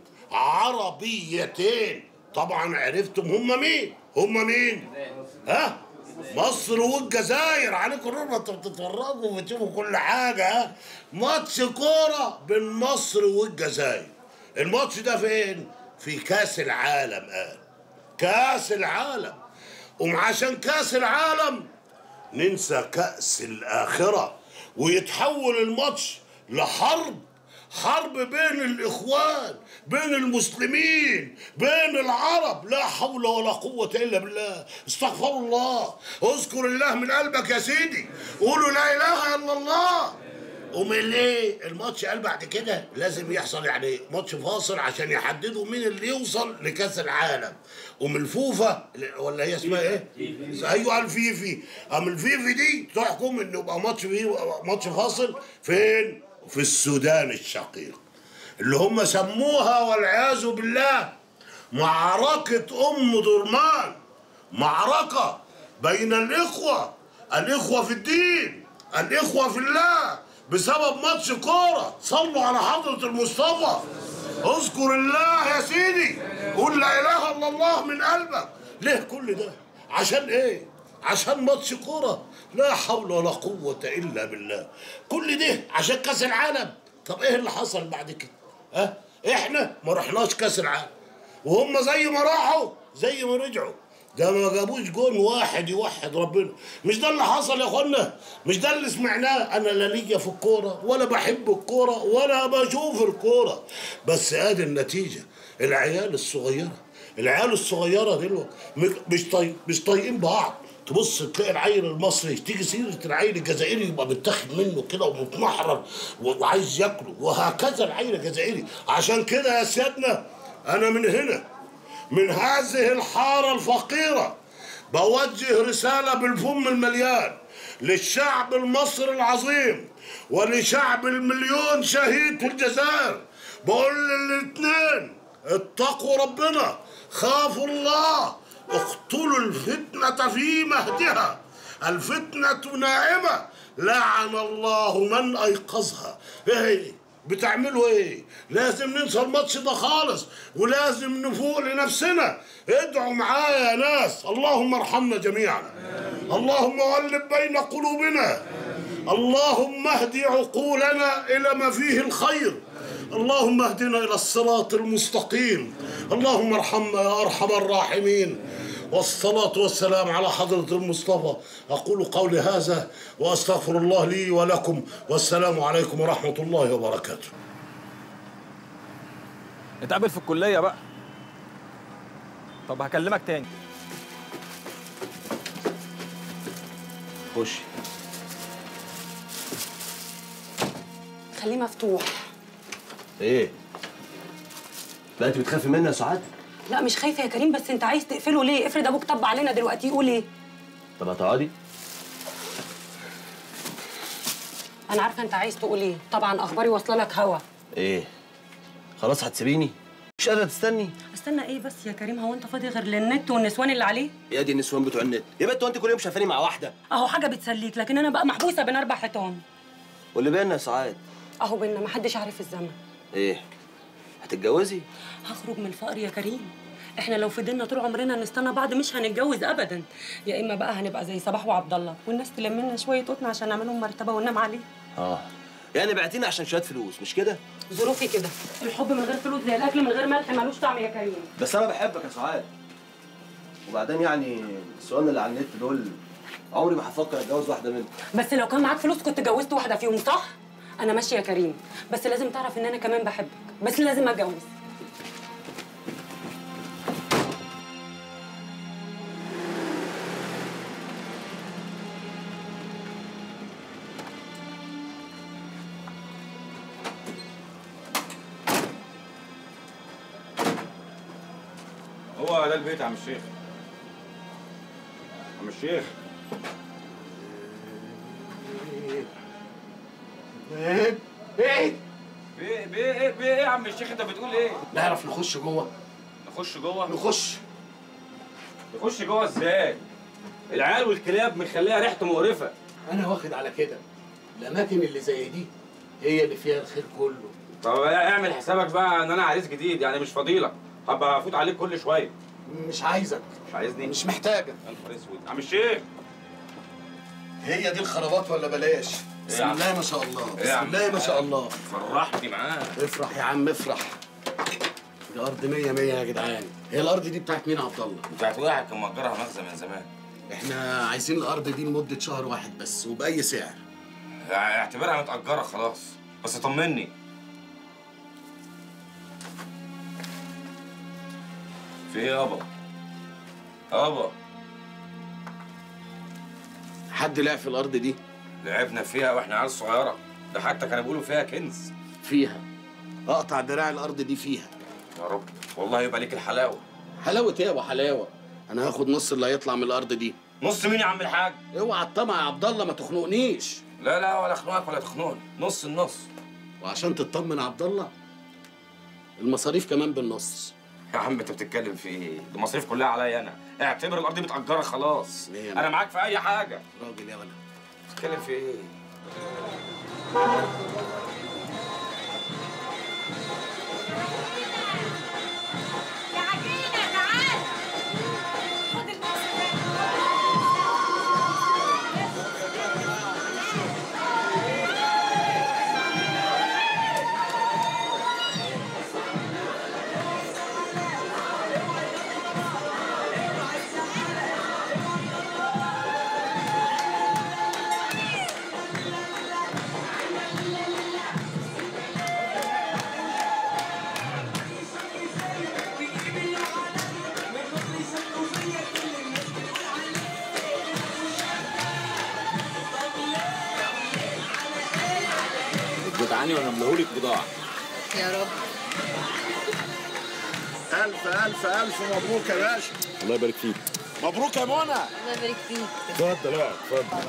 عربيتين. طبعا عرفتم هم مين؟ هم مين؟ ها؟ مصر والجزائر. عليكم الرحمة، انتوا بتتفرجوا وبتشوفوا كل حاجة. ها؟ ماتش كورة بين مصر والجزائر. الماتش ده فين؟ في كاس العالم. قال كاس العالم، وعشان كاس العالم ننسى كأس الآخرة ويتحول الماتش لحرب، حرب بين الإخوان، بين المسلمين، بين العرب. لا حول ولا قوة إلا بالله. استغفر الله، اذكر الله من قلبك يا سيدي، قولوا لا إله إلا الله. ومن ليه الماتش قال بعد كده لازم يحصل يعني ماتش فاصل عشان يحددوا مين اللي يوصل لكاس العالم. ومن الفوفا ولا هي اسمها ايه؟ ايوه الفيفي. ام الفيفي دي تحكم انه يبقى ماتش فيه ماتش فاصل فين؟ في السودان الشقيق، اللي هم سموها والعياذ بالله معركة ام درمان، معركة بين الاخوة، الاخوة في الدين، الاخوة في الله، بسبب ماتش كورة. صلوا على حضرة المصطفى. اذكر الله يا سيدي، قول لا اله الا الله من قلبك. ليه كل ده؟ عشان ايه؟ عشان ماتش كوره؟ لا حول ولا قوه الا بالله. كل ده عشان كاس العالم. طب ايه اللي حصل بعد كده؟ ها؟ احنا ما رحناش كاس العالم، وهم زي ما راحوا زي ما رجعوا. ده ما جابوش جون واحد يوحد ربنا. مش ده اللي حصل يا اخوانا؟ مش ده اللي سمعناه؟ انا لا ليا في الكوره ولا بحب الكوره ولا بشوف الكوره، بس ادي النتيجه. العيال الصغيره العيال الصغيره دلوقتي مش طايق مش طايقين بعض. تبص تلاقي العيل المصري تيجي سيره العيل الجزائري يبقى متاخد منه كده ومتمحرر وعايز ياكله، وهكذا العيل الجزائري. عشان كده يا سيادنا انا من هنا من هذه الحاره الفقيره بوجه رساله بالفم المليان للشعب المصري العظيم ولشعب المليون شهيد في الجزائر. بقول للاثنين اتقوا ربنا، خافوا الله، اقتلوا الفتنة في مهدها، الفتنة نائمة لعن الله من أيقظها. ايه بتعملوا ايه؟ لازم ننسى الماتش ده خالص ولازم نفوق لنفسنا. ادعوا معايا يا ناس، اللهم ارحمنا جميعا، اللهم ولب بين قلوبنا، اللهم اهدي عقولنا إلى ما فيه الخير، اللهم اهدنا إلى الصراط المستقيم، اللهم ارحمنا يا أرحم الراحمين. والصلاة والسلام على حضرة المصطفى. أقول قولي هذا وأستغفر الله لي ولكم، والسلام عليكم ورحمة الله وبركاته. نتقابل في الكلية بقى. طب هكلمك تاني. خش. خليه مفتوح. ايه؟ لا انت بتخافي مني يا سعاد؟ لا مش خايفه يا كريم، بس انت عايز تقفله ليه؟ افرض ابوك طب علينا دلوقتي يقول ايه؟ طب هتقعدي؟ انا عارفه انت عايز تقول ايه، طبعا اخباري واصله لك هوا. ايه؟ خلاص هتسيبيني؟ مش قادره تستني؟ استنى ايه بس يا كريم؟ هو انت فاضي غير للنت والنسوان اللي عليه؟ يا دي النسوان بتوع النت، يا بنت وانت كل يوم شايفاني مع واحده؟ اهو حاجه بتسليك، لكن انا بقى محبوسه بين اربع حيطان. واللي بينا يا سعاد؟ اهو بينا، محدش عارف الزمن. ايه؟ هتتجوزي؟ هخرج من الفقر يا كريم. احنا لو فضلنا طول عمرنا نستنى بعض مش هنتجوز ابدا، يا اما بقى هنبقى زي صباح وعبد الله والناس تلم لنا شويه قطن عشان نعملهم مرتبه وننام عليه. اه يعني بعتيني عشان شويه فلوس مش كده؟ ظروفي كده، الحب من غير فلوس زي الاكل من غير ملح ملوش طعم يا كريم. بس انا بحبك يا سعاد. وبعدين يعني السؤال اللي على النت دول عمري ما هفكر اتجوز واحده منهم. بس لو كان معاك فلوس كنت اتجوزت واحده فيهم صح؟ انا ماشيه يا كريم، بس لازم تعرف ان انا كمان بحبك، بس لازم اتجوز. هو ده البيت يا عم الشيخ. عم الشيخ ايه ايه بيه بيه ايه بيه ايه يا عم الشيخ انت بتقول ايه؟ نعرف نخش جوه؟ نخش جوه؟ نخش نخش جوه ازاي؟ العيال والكلاب مخليها ريحته مقرفه. انا واخد على كده، الاماكن اللي زي دي هي اللي فيها الخير كله. طب اعمل حسابك بقى ان انا عريس جديد، يعني مش فضيلك، هبقى افوت عليك كل شويه. مش عايزك. مش عايزني؟ مش محتاجك. يا نهار اسود. عم الشيخ هي دي الخرابات ولا بلاش؟ بسم الله ما شاء الله، بسم الله ما شاء الله. فرحني معاك. افرح يا عم افرح. دي ارض مية مية يا جدعان. هي الارض دي بتاعت مين يا عبد الله؟ بتاعت واحد كان مأجرها مخزن من زمان. احنا عايزين الارض دي لمده شهر واحد بس وباي سعر. اعتبرها متأجرة خلاص، بس طمني. في ايه يابا؟ يابا حد لعب في الارض دي؟ لعبنا فيها واحنا عيال صغيره، ده حتى كانوا بيقولوا فيها كنز. فيها اقطع دراع الارض دي فيها. يا رب والله يبقى ليك الحلاوه. حلاوه ايه يا ابو حلاوه؟ انا هاخد نص اللي هيطلع من الارض دي. نص مين يا عم الحاج؟ اوعى الطمع يا عبد الله، ما تخنقنيش. لا لا ولا اخنقك ولا تخنقني، نص النص. وعشان تطمن يا عبد الله المصاريف كمان بالنص. يا عم انت بتتكلم في ايه؟ دي المصاريف كلها عليا انا، اعتبر الارض متأجرة خلاص. انا معاك في اي حاجه. راجل يا ولد. بتتكلم في ايه؟ يعني وانا ملهولك بضاعه. يا رب. الف الف الف مبروك يا باشا. الله يبارك فيك. مبروك يا منى. الله يبارك فيك. اتفضل اقعد اتفضل.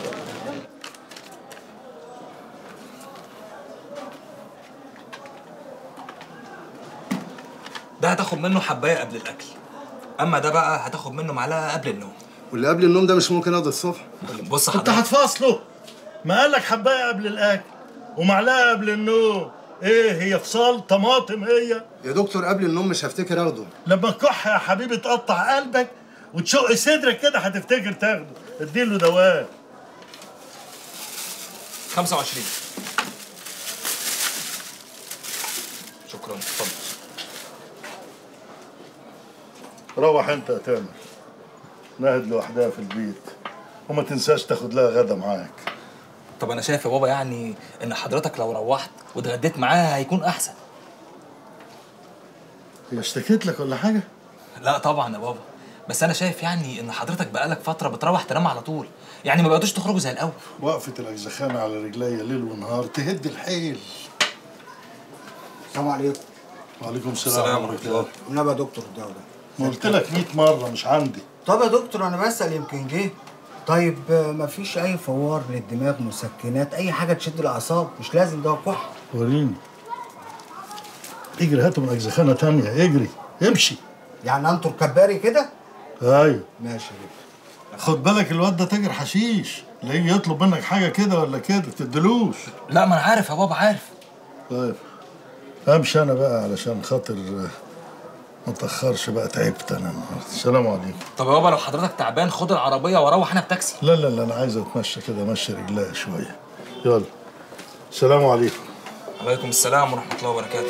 ده هتاخد منه حبايه قبل الاكل، اما ده بقى هتاخد منه معلقه قبل النوم. واللي قبل النوم ده مش ممكن اقعد الصبح؟ بص انت حضرتك، هتفاصله. ما قالك حبايه قبل الاكل ومعلقه قبل النوم؟ ايه هي فصال طماطم هي؟ يا دكتور قبل النوم مش هفتكر اخده. لما تكح يا حبيبي تقطع قلبك وتشق صدرك كده هتفتكر تاخده. اديله دواء. خمسة وعشرين. شكرا اتفضل. روح انت يا تامر، ناهد لوحدها في البيت وما تنساش تاخد لها غدا معاك. طب انا شايف يا بابا يعني ان حضرتك لو روحت واتغديت معاها هيكون احسن. هي اشتكيت لك ولا حاجه؟ لا طبعا يا بابا، بس انا شايف يعني ان حضرتك بقالك فتره بتروح تنام على طول، يعني ما بقيتوش تخرجوا زي الاول. وقفه الاجزخانه على رجليا ليل ونهار تهد الحيل. السلام عليكم. وعليكم السلام ورحمه الله. والنبي يا دكتور ده وده. ما قلت لك مية مره مش عندي. طب يا دكتور انا بسأل يمكن جه. طيب مفيش اي فوار للدماغ، مسكنات، اي حاجه تشد الاعصاب؟ مش لازم ده كح. وريني. اجري هاتوا من اجزخانه تانية، اجري امشي. يعني انتوا الكباري كده؟ ايوه ماشي يا دكتور. خد بالك الواد ده تاجر حشيش، لا يجي يطلب منك حاجه كده ولا كده تدلوش. لا ما انا عارف يا بابا عارف. طيب امشي انا بقى علشان خاطر ما تاخرش بقى، تعبت انا النهارده. السلام عليكم. طب يا بابا لو حضرتك تعبان خد العربيه واروح انا بتاكسي. لا لا لا انا عايز اتمشى كده، امشي رجليا شويه. يلا السلام عليكم. عليكم السلام ورحمه الله وبركاته.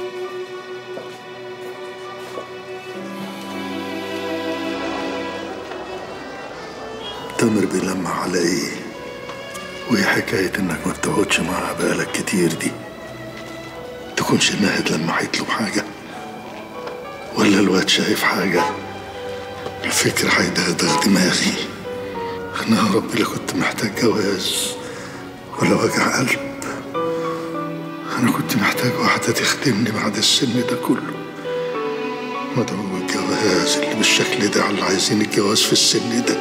تامر بيلمع على ايه؟ وايه حكايه انك ما بتقعدش معاها بقالك كتير دي؟ تكونش ناهد لمحت له حاجه؟ ولا الواد شايف حاجه؟ الفكر هيدغدغ دماغي. انا يا ربي لا كنت محتاج جواز ولا وجع قلب. انا كنت محتاج واحده تخدمني بعد السن ده كله. مدعو الجواز اللي بالشكل ده على اللي عايزين الجواز في السن ده.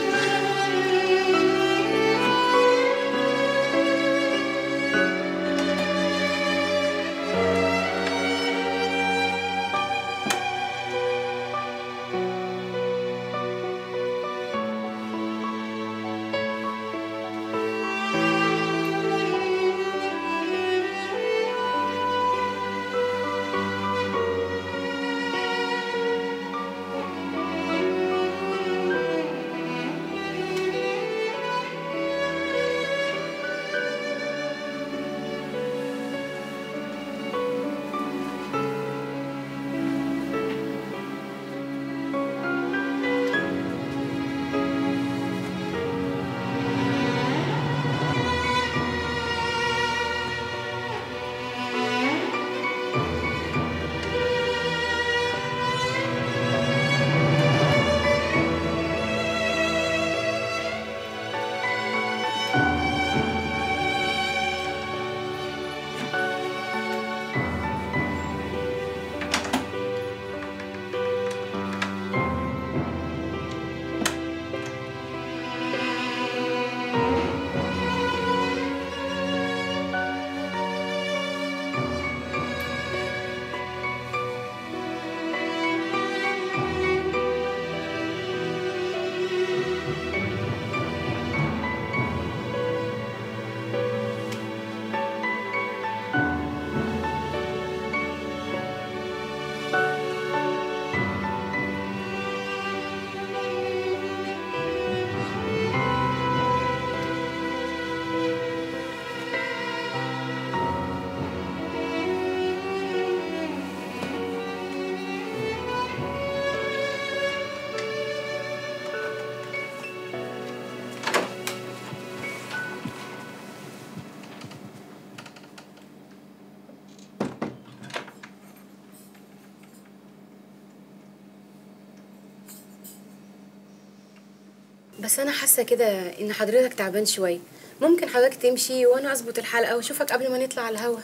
بس انا حاسه كده ان حضرتك تعبان شويه. ممكن حضرتك تمشي وانا اظبط الحلقه واشوفك قبل ما نطلع على الهوا.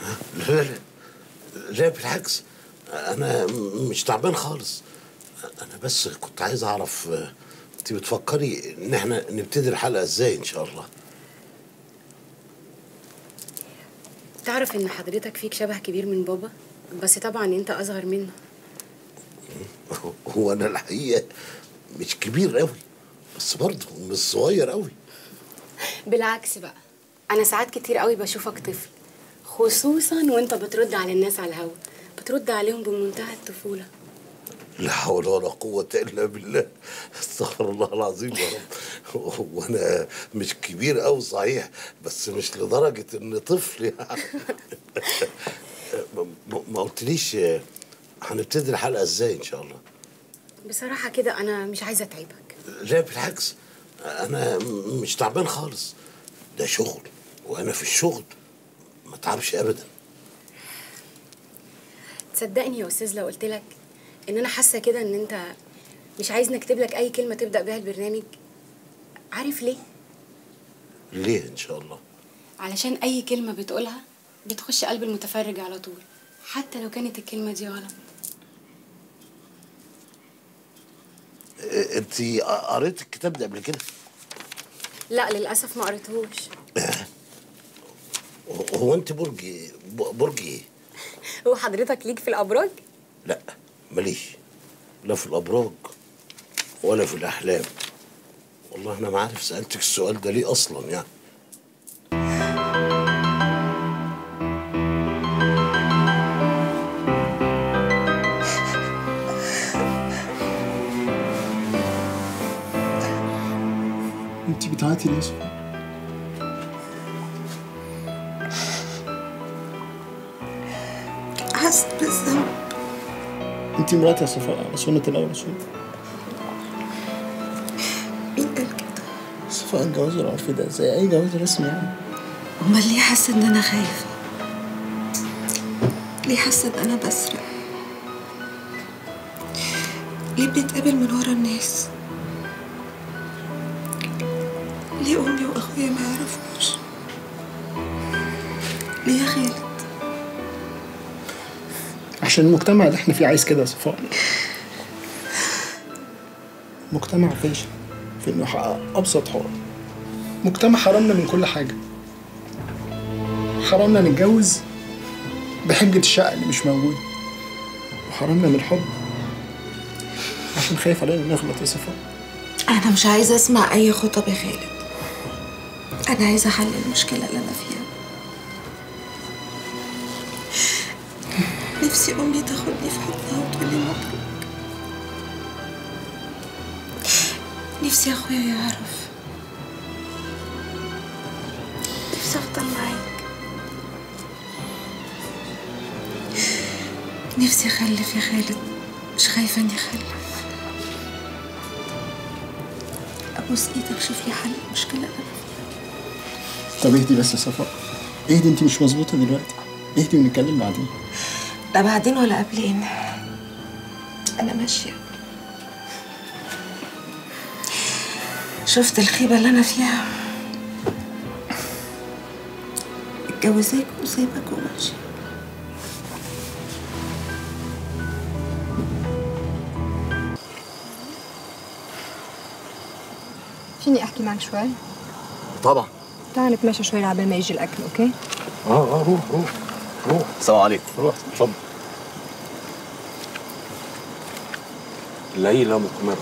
لا لا لا بالعكس، انا مش تعبان خالص. انا بس كنت عايز اعرف انت بتفكري ان احنا نبتدي الحلقه ازاي ان شاء الله؟ تعرف ان حضرتك فيك شبه كبير من بابا، بس طبعا انت اصغر منه. هو انا الحقيقه مش كبير قوي، بس برضه مش صغير قوي. بالعكس بقى، انا ساعات كتير قوي بشوفك طفل، خصوصا وانت بترد على الناس على الهوا، بترد عليهم بمنتهى الطفوله. لا حول ولا قوة إلا بالله، استغفر الله العظيم يا رب. وأنا مش كبير أوي صحيح، بس مش لدرجة إني طفل يعني. ما قلتليش هنبتدي الحلقة إزاي إن شاء الله؟ بصراحة كده أنا مش عايزة أتعبك. لا بالعكس، أنا مش تعبان خالص، ده شغل وأنا في الشغل ما تعبش أبدا. تصدقني يا أستاذ لو قلت لك ان انا حاسه كده ان انت مش عايزني اكتب لك اي كلمه تبدا بيها البرنامج؟ عارف ليه؟ ليه ان شاء الله؟ علشان اي كلمه بتقولها بتخش قلب المتفرج على طول، حتى لو كانت الكلمه دي غلط. انت قريت الكتاب ده قبل كده؟ لا للاسف ما قريتهوش. هو انت برج برج ايه؟ هو حضرتك ليك في الابراج؟ لا ماليش، لا في الابراج ولا في الاحلام. والله انا ما عارف سالتك السؤال ده ليه اصلا يعني. انت بتعيطي ليه يا صفاء؟ حاسه بالذنب. انت مراتي يا صفاء على سنة الأول رسول. مين قال كده؟ صفاء الجواز العرفي ده زي أي جواز رسمي يعني. أمال ليه حاسة إن أنا خايفة؟ ليه حاسة إن أنا بسرق؟ ليه بنتقابل من ورا الناس؟ ليه أمي وأخويا ما يعرفوش؟ ليه يا خالد؟ عشان المجتمع اللي احنا فيه عايز كده يا صفاء. مجتمع فاشل في انه يحقق ابسط حقوق. مجتمع حرمنا من كل حاجه. حرمنا نتجوز بحجه الشقه اللي مش موجوده، وحرمنا من الحب عشان خايف علينا نغلط يا صفاء. أنا مش عايزة أسمع أي خطب يا خالد. أنا عايزة أحل المشكلة اللي أنا فيها. نفسي أمي تاخدني في حضنها وتقولي مبروك. نفسي أخويا يعرف. نفسي أفضل معاك. نفسي أخلف يا خالد، مش خايفة إني أخلف. أبوس إيدك شوف لي حل المشكلة اللي أنا فيها. طب اهدي بس يا صفاء، اهدي، انت مش مظبوطه دلوقتي، اهدي ونتكلم بعدين. لا بعدين ولا قبلين، أنا ماشية. شفت الخيبة اللي أنا فيها، اتجوزاك وسايبك وماشية. فيني احكي معك شوي؟ طبعا. تعال نتمشى شوي لعبال ما يجي الاكل، اوكي؟ اه اه روح روح روح. السلام عليكم. روح اتفضل. ليلى مقمرة.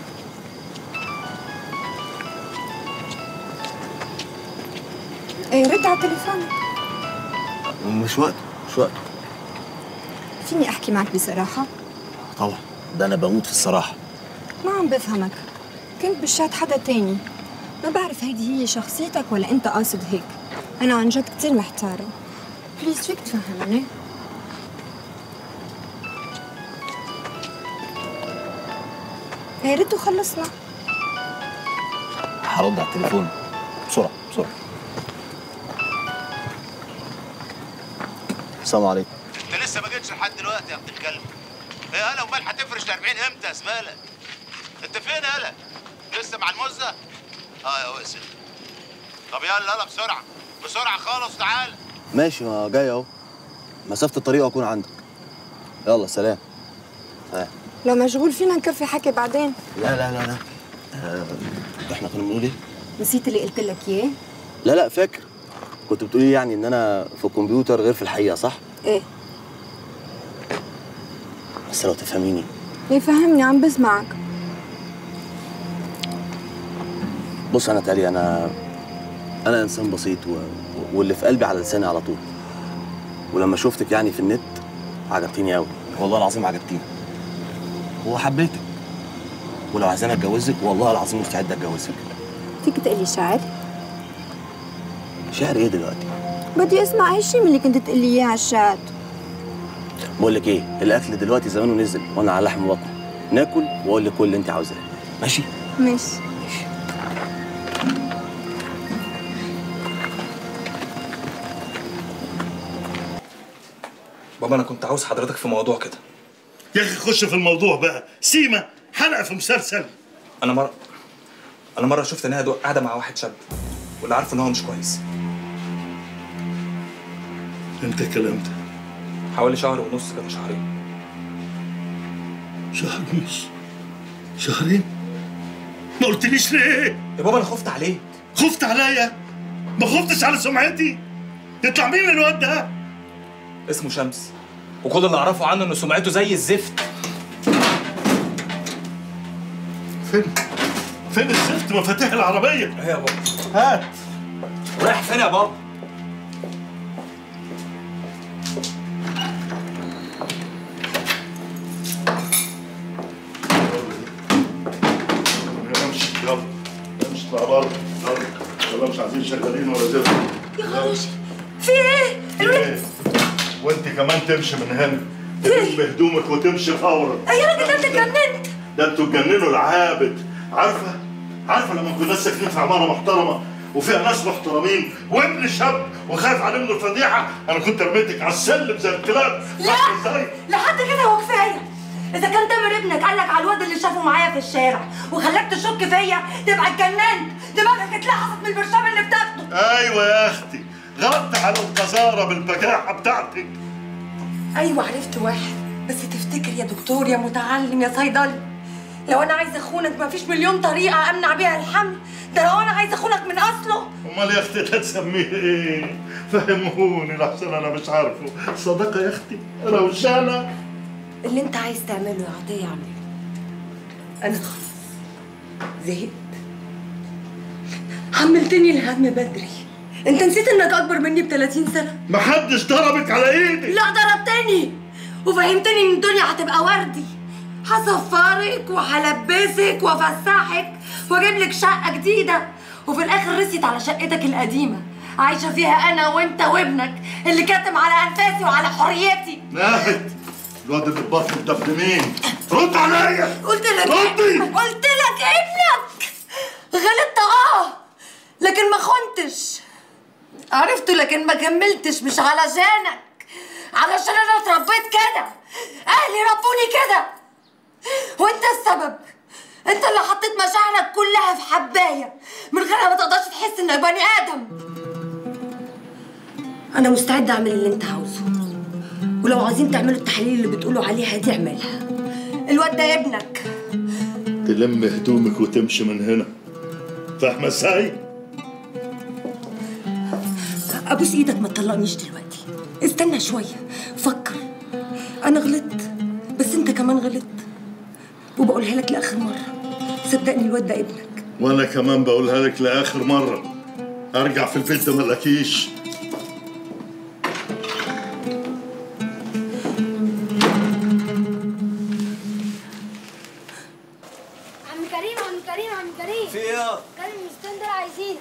ايه رد على التليفون. مش وقت مش وقت. فيني احكي معك بصراحة؟ طبعا، ده انا بموت في الصراحة. ما عم بفهمك، كنت بالشات حدا تاني، ما بعرف هيدي هي شخصيتك ولا انت قاصد هيك. انا عن جد كتير محتارة، بليز فيك تفهمني؟ هي رد وخلصنا. هرد على التليفون بسرعة بسرعة. السلام عليكم. انت لسه ما جيتش لحد دلوقتي يا ابن الكلب. ايه يالا امال هتفرش الأربعين امتى يا زباله؟ انت فين يالا؟ لسه مع المزه؟ اه يا واسل. طب يلا يلا بسرعه بسرعه خالص تعال. ماشي، ما جاي اهو. مسافه الطريق واكون عندك. يلا سلام. سلام. لو مشغول فينا نكفي حكي بعدين. لا لا لا لا آه، احنا كنا بنقول ايه؟ نسيت اللي قلت لك اياه؟ لا لا فاكر. كنت بتقولي يعني ان انا في الكمبيوتر غير في الحقيقه، صح؟ ايه. بس لو تفهميني. ليه فهمني، عم بسمعك. بص انا تالي انا انا انسان بسيط و... واللي في قلبي على لساني على طول. ولما شفتك يعني في النت عجبتيني قوي، والله العظيم عجبتيني وحبيتك. ولو عايزاني اتجوزك والله العظيم مستعد اتجوزك. فيك تقلي شعر؟ شعر ايه دلوقتي؟ بدي اسمع اي شيء من اللي كنت تقلي اياه على الشات. بقول لك ايه، الاكل دلوقتي زمانه نزل وانا على لحم بطني. ناكل واقول لك كل اللي انت عاوزاه. ماشي؟ ماشي. بابا انا كنت عاوز حضرتك في موضوع كده. يا اخي خش في الموضوع بقى. سيما حلقه في مسلسل. انا مره انا مره شفت ان هي قاعده مع واحد شاب واللي عارف ان هو مش كويس. امتى الكلام ده؟ حوالي شهر ونص كده، شهرين. شهر ونص؟ شهرين؟ ما قلتليش ليه؟ يا بابا انا خفت عليه. خفت عليا؟ ما خفتش على سمعتي؟ يطلع مين الواد ده؟ اسمه شمس، وكل اللي اعرفه عنه ان سمعته زي الزفت. فين؟ فين الزفت؟ مفاتيح العربية. ايه يا بابا؟ هات. رايح فين يا بابا؟ امشي يلا امشي اطلع بره يلا. يلا مش عايزين شغالين ولا زفت. يا خروشي في ايه؟ ايه؟ وانت كمان تمشي من هنا. تلم هدومك وتمشي فورا. يا راجل ده انت اتجننت. ده انتوا تجننوا العابد. عارفه؟ عارفه لما كنا ساكنين في عماره محترمه وفيها ناس محترمين وابن شاب وخايف عليه من الفضيحه، انا كنت رميتك على السلم زي الكلاب. لا لحد كده هو كفايه. اذا كان تامر ابنك قال لك على الواد اللي شافه معايا في الشارع وخلاك تشك فيا تبقى اتجننت، دماغك اتلحست من البرشام اللي بتاخده. ايوه يا اختي، غطي على القذاره بالبجاحه بتاعتك. ايوه عرفت واحد، بس تفتكر يا دكتور يا متعلم يا صيدلي، لو انا عايزه اخونك مفيش مليون طريقه امنع بيها الحمل، ده لو انا عايزه اخونك من اصله. امال يا اختي ده تسميه ايه؟ فهموني لحسن انا مش عارفه. صدقه يا اختي انا وشانه. اللي انت عايز تعمله يا عطيه اعمله. انا خلاص زهقت. حملتني الهم بدري. انت نسيت انك اكبر مني ب ثلاثين سنه؟ محدش ضربك على ايدي. لا ضربتني وفهمتني ان الدنيا هتبقى وردي. هسفرك وهلبسك وافسحك واجيب لك شقه جديده، وفي الاخر رسيت على شقتك القديمه عايشه فيها انا وانت وابنك اللي كاتم على انفاسي وعلى حريتي. ناهد الواد اللي في بطنك ده ابن مين؟ رد عليا. قلت لك ردي. قلت لك ابنك. غلطت اه لكن ما خنتش. عرفته لكن ما كملتش، مش علشانك، علشان انا اتربيت كده، اهلي ربوني كده، وانت السبب. انت اللي حطيت مشاعرك كلها في حبايه من غيرها ما تقدرش تحس انك بني ادم. انا مستعده اعمل اللي انت عاوزه، ولو عايزين تعملوا التحاليل اللي بتقولوا عليها دي اعملها. الواد ده ابنك. تلم هدومك وتمشي من هنا، فاهمه ازاي؟ ابوس ايدك ما تطلقنيش دلوقتي، استنى شويه فكر. انا غلطت بس انت كمان غلطت، وبقولها لك لاخر مره، صدقني الواد ده ابنك. وانا كمان بقولها لك لاخر مره، ارجع في البيت ده ملاقيش. عم كريم عم كريم عم كريم في ايه؟ كريم المستان دول عايزين.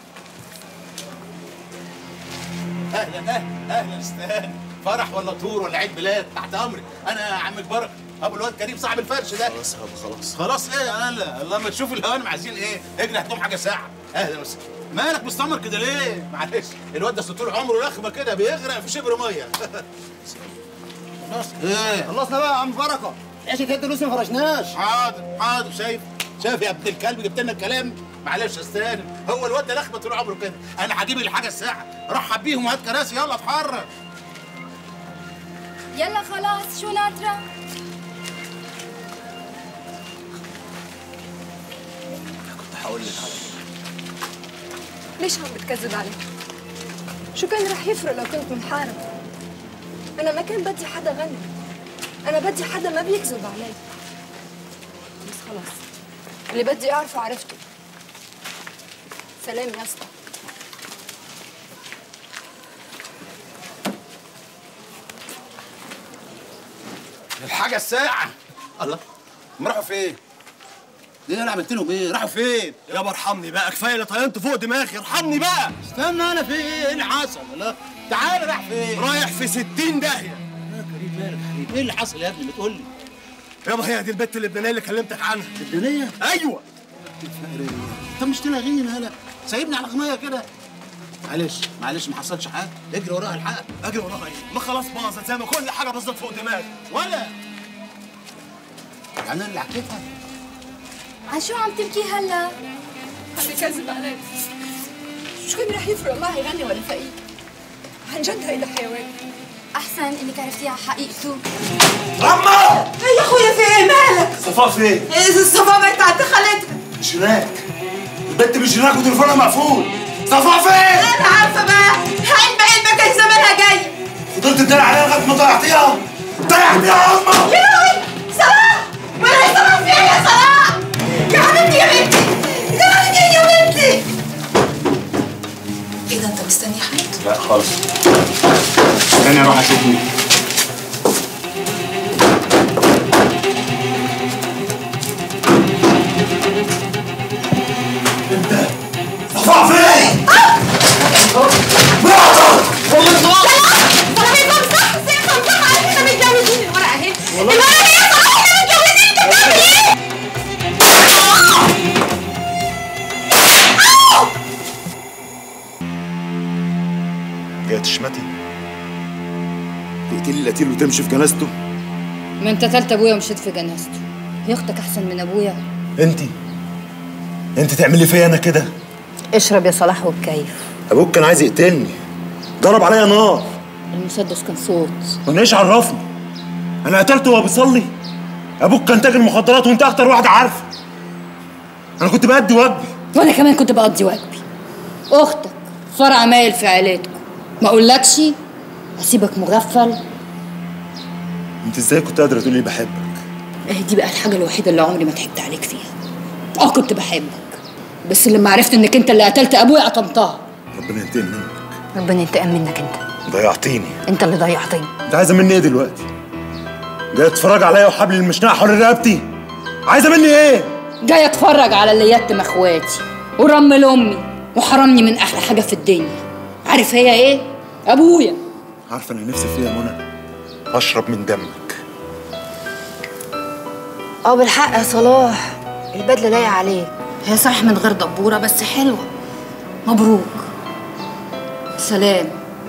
اهلا اهلا اهلا استهان. فرح ولا طور ولا عيد ميلاد؟ تحت امرك. انا عمك بركه ابو الواد كريم صاحب الفرش ده. خلاص يابا خلاص. خلاص ايه يا هلا؟ الله ما تشوف الهوانم عايزين ايه؟ اجري هاتهم حاجه ساعه. اهلا وسهلا. مالك مستمر كده ليه؟ معلش الواد ده طول عمره رخمه كده بيغرق في شبر ميه. خلاص ايه؟ خلصنا بقى يا عم بركه. العيش كده لسه ما فرشناش. حاضر حاضر. شايف شايف يا ابن الكلب جبت لنا الكلام. معلش يا استاذ، هو الواد ده لخبه طول عمره كده. انا هجيب الحاجه الساعه، رحب بيهم وهات كراسي يلا اتحرك. يلا خلاص شو ناطرة؟ كنت هقول لك على ليش عم بتكذب علي؟ شو كان رح يفرق لو كنت منحارب؟ أنا ما كان بدي حدا غني، أنا بدي حدا ما بيكذب علي. بس خلاص، اللي بدي أعرفه عرفته. سلام يا اسطى. الحاجة الساعة. الله، هم راحوا فين؟ ليه انا عملت لهم ايه؟ راحوا فين؟ يابا ارحمني بقى، كفايه اللي طينت فوق دماغي، ارحمني بقى. استنى انا في ايه؟ ايه اللي حصل؟ الله، تعالى رايح فين؟ رايح في ستين داهية. يا كريم مالك يا حبيبي؟ ايه اللي حصل يا ابني؟ ما تقول لي. يابا هي دي البت اللبنانية اللي كلمتك عنها. لبنانية؟ ايوه. طب مش تلاغيني هلا؟ سايبني على غمية كده. معلش معلش ما حصلش حاجة، اجري وراها الحق. اجري وراها ايه؟ ما خلاص باظت زي ما كل حاجة باظت فوق دماغي. ولا يعني انا اللي حكيتها؟ عن شو عم تبكي هلا؟ عم بكذب علي. شو كان رح يفرق معي غني ولا فقير؟ عن جد هيدا حيوان. أحسن إنك عرفتيها على حقيقته. عمّا! يا أخويا في إيه مالك؟ صفاء فين؟ صفاء بقت عند خالتها. مش هناك. البنت مش هناك وتليفونها مقفول. صفاء فين؟ أنا عارفة بقى، علم علمك كان زمانها جاي. فضلت تدلع عليها لغاية ما ضيعتيها. ضيعتيها يا أمّا! يا لهوي! صلاح! ولا يا صلاح في إيه يا صلاح؟ يا حبيبتي يا بنتي! يا حبيبتي يا بنتي! إيه ده أنت مستني حد؟ لا خالص. استني أروح أشوف مين. أنت صفاء فين؟ مراتك! والله صلاح! صلاح يفهم صح! يفهم صح! عارف إحنا متجوزين الورقة أهي. الورقة هي يا صلاح إحنا متجوزين أنت بتعمل إيه؟ جاية تشمتي؟ تقتلي القتيل وتمشي في جنازته؟ ما انت قتلت ابويا ومشيت في جنازته. هي اختك احسن من ابويا؟ انت انت تعملي فيا انا كده؟ اشرب يا صلاح وبكيف. ابوك كان عايز يقتلني، ضرب عليا نار. المسدس كان صوت. وانا ايش عرفني؟ انا قتلته وهو بيصلي. ابوك كان تاجر مخدرات وانت اكتر واحد عارفه. انا كنت بأدي واجبي. وانا كمان كنت بقضي واجبي. اختك فرع مايل في عيلتكم، ما اقولكش اسيبك مغفل. انت ازاي كنت قادره تقولي بحبك؟ اهي دي بقى الحاجه الوحيده اللي عمري ما ضحكت عليك فيها. اه كنت بحبك، بس لما عرفت انك انت اللي قتلت ابويا قطمتها. ربنا ينتقم منك. ربنا ينتقم منك انت. ضيعتيني. انت اللي ضيعتني. انت عايزه مني ايه دلوقتي؟ جاي تتفرج عليا وحبل المشنقه حول رقبتي؟ عايزه مني ايه؟ جاي اتفرج على اللي يتم اخواتي ورمل امي وحرمني من احلى حاجه في الدنيا. عارف هي ايه؟ ابويا. عارفه انا نفسي فيها يا منى؟ اشرب من دمك. اه بالحق يا صلاح، البدله لايقه عليك. هي صح من غير دبوره بس حلوه. مبروك. سلام.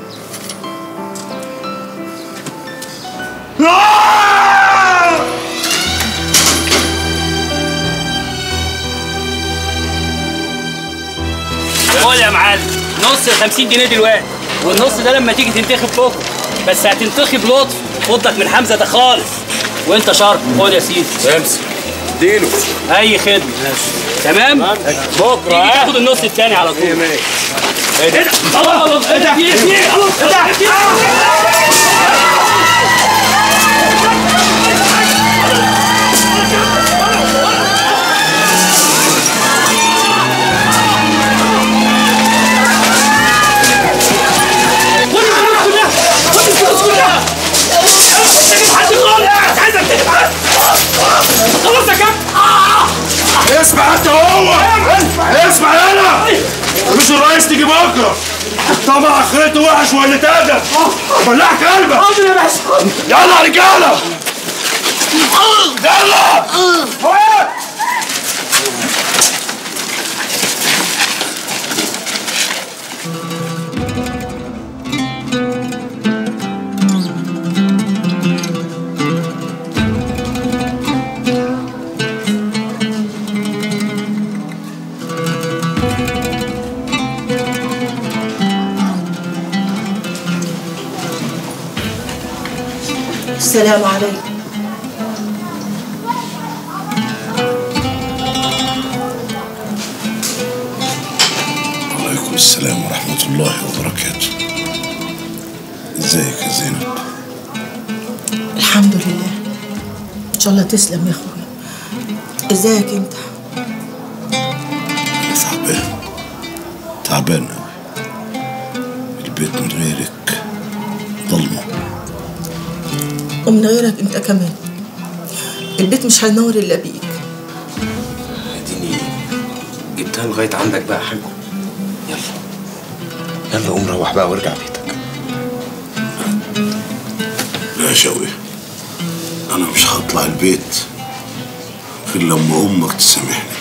قول يا معلم، نص ال خمسين جنيه دلوقتي، والنص ده لما تيجي تنتخب بكره، بس هتنتخب لطف، خدك من حمزه ده خالص. وانت شرط، خد يا سيدي. امسك اديله اي خدمه. ماشي تمام؟ بكره تيجي تاخد النص الثاني على طول. ماشي. ايه ده؟ الله الله ايه ده؟ ايه ده؟ ايه ده؟ خلاص يا كابتن. اسمع انت هو. اسمع يلا. مش الرئيس تيجي بكره. طبعا اخرته وحش ولا تقدر. بلع قلبك. حاضر يا باشا. يلا يا رجاله. يلا. السلام عليكم. وعليكم السلام ورحمة الله وبركاته. ازيك يا زينب؟ الحمد لله. ان شاء الله تسلم يا اخويا. ازيك انت؟ انا تعبان تعبان قوي. البيت من غيرك ضلمه. ومن غيرك انت كمان. البيت مش هينور الا بيك. اديني جبتها لغايه عندك بقى يا حاج. يلا يلا قوم روح بقى وارجع بيتك. لا يا شوقي، انا مش هطلع البيت غير لما امك تسامحني.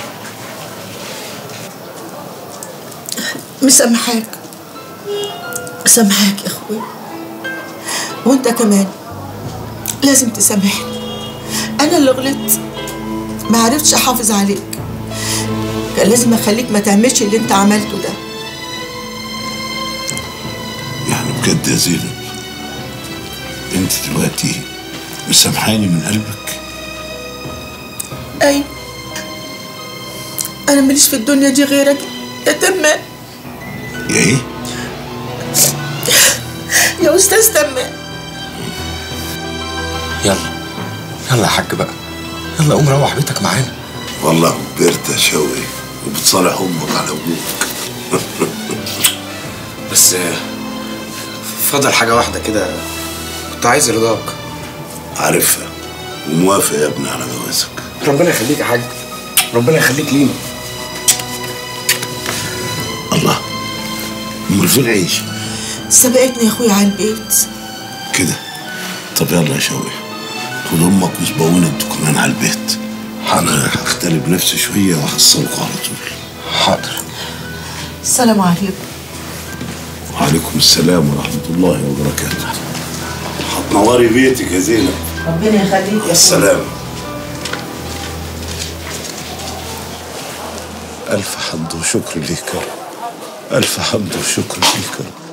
مسامحاك مسامحاك يا اخويا، وانت كمان لازم تسامحني. انا اللي غلطت، ما عرفتش احافظ عليك. كان لازم اخليك ما تعملش اللي انت عملته ده. يعني بجد يا زينب انت دلوقتي مسامحاني من قلبك؟ ايوه، انا ماليش في الدنيا دي غيرك يا تمام. يا ايه؟ يا استاذ تمام. يلا يلا يا حاج بقى، يلا قوم روح بيتك معانا. والله كبرت يا شوقي وبتصالح امك على ابوك. بس فضل حاجه واحده كده كنت عايز رضاك. عارفها وموافق يا ابني على جوازك. ربنا يخليك يا حاج، ربنا يخليك لينا. الله، امال فين العيش؟ سبقتني يا اخويا على البيت كده. طب يلا يا شوقي، خد امك وسبقونا انتوا كمان على البيت. انا هختلي بنفسي شويه وهحصلكوا على طول. حاضر. السلام عليكم. وعليكم السلام ورحمه الله وبركاته. هتنوري بيتك يا زينب. ربنا يخليك يا السلام. الف حمد وشكر ليك يا رب. الف حمد وشكر ليك يا رب.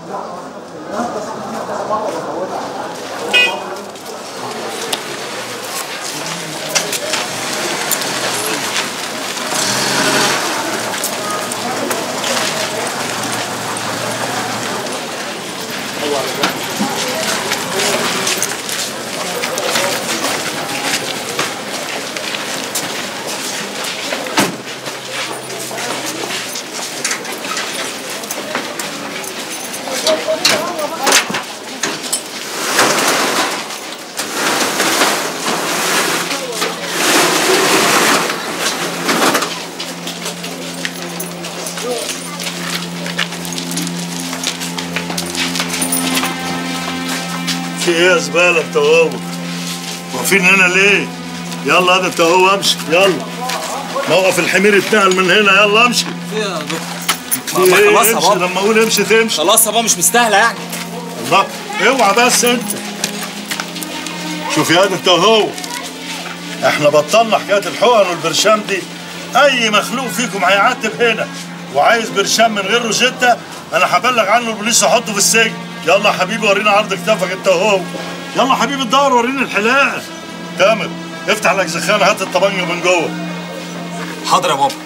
في ايه يا زباله انت وهو؟ واقفين هنا ليه؟ يلا هذا انت وهو امشي، يلا. موقف الحمير اتنقل من هنا، يلا امشي. في يا دكتور؟ في ما ايه؟ خلاص يا امشي بابا. لما اقول امشي تمشي. خلاص يا بابا مش مستاهله يعني. الله، اوعى بس انت. شوف يا ده انت وهو، احنا بطلنا حكايه الحقن والبرشام دي. اي مخلوق فيكم هيعتب هنا وعايز برشام من غير روشته، انا هبلغ عنه البوليس واحطه في السجن. يلا يا حبيبي ورينا عرض كتافك انت وهو. يلا يا حبيبي الدار وريني الحلاقه. تامر افتح لك زخانه، هات الطبنجه من جوه. حاضر يا بابا.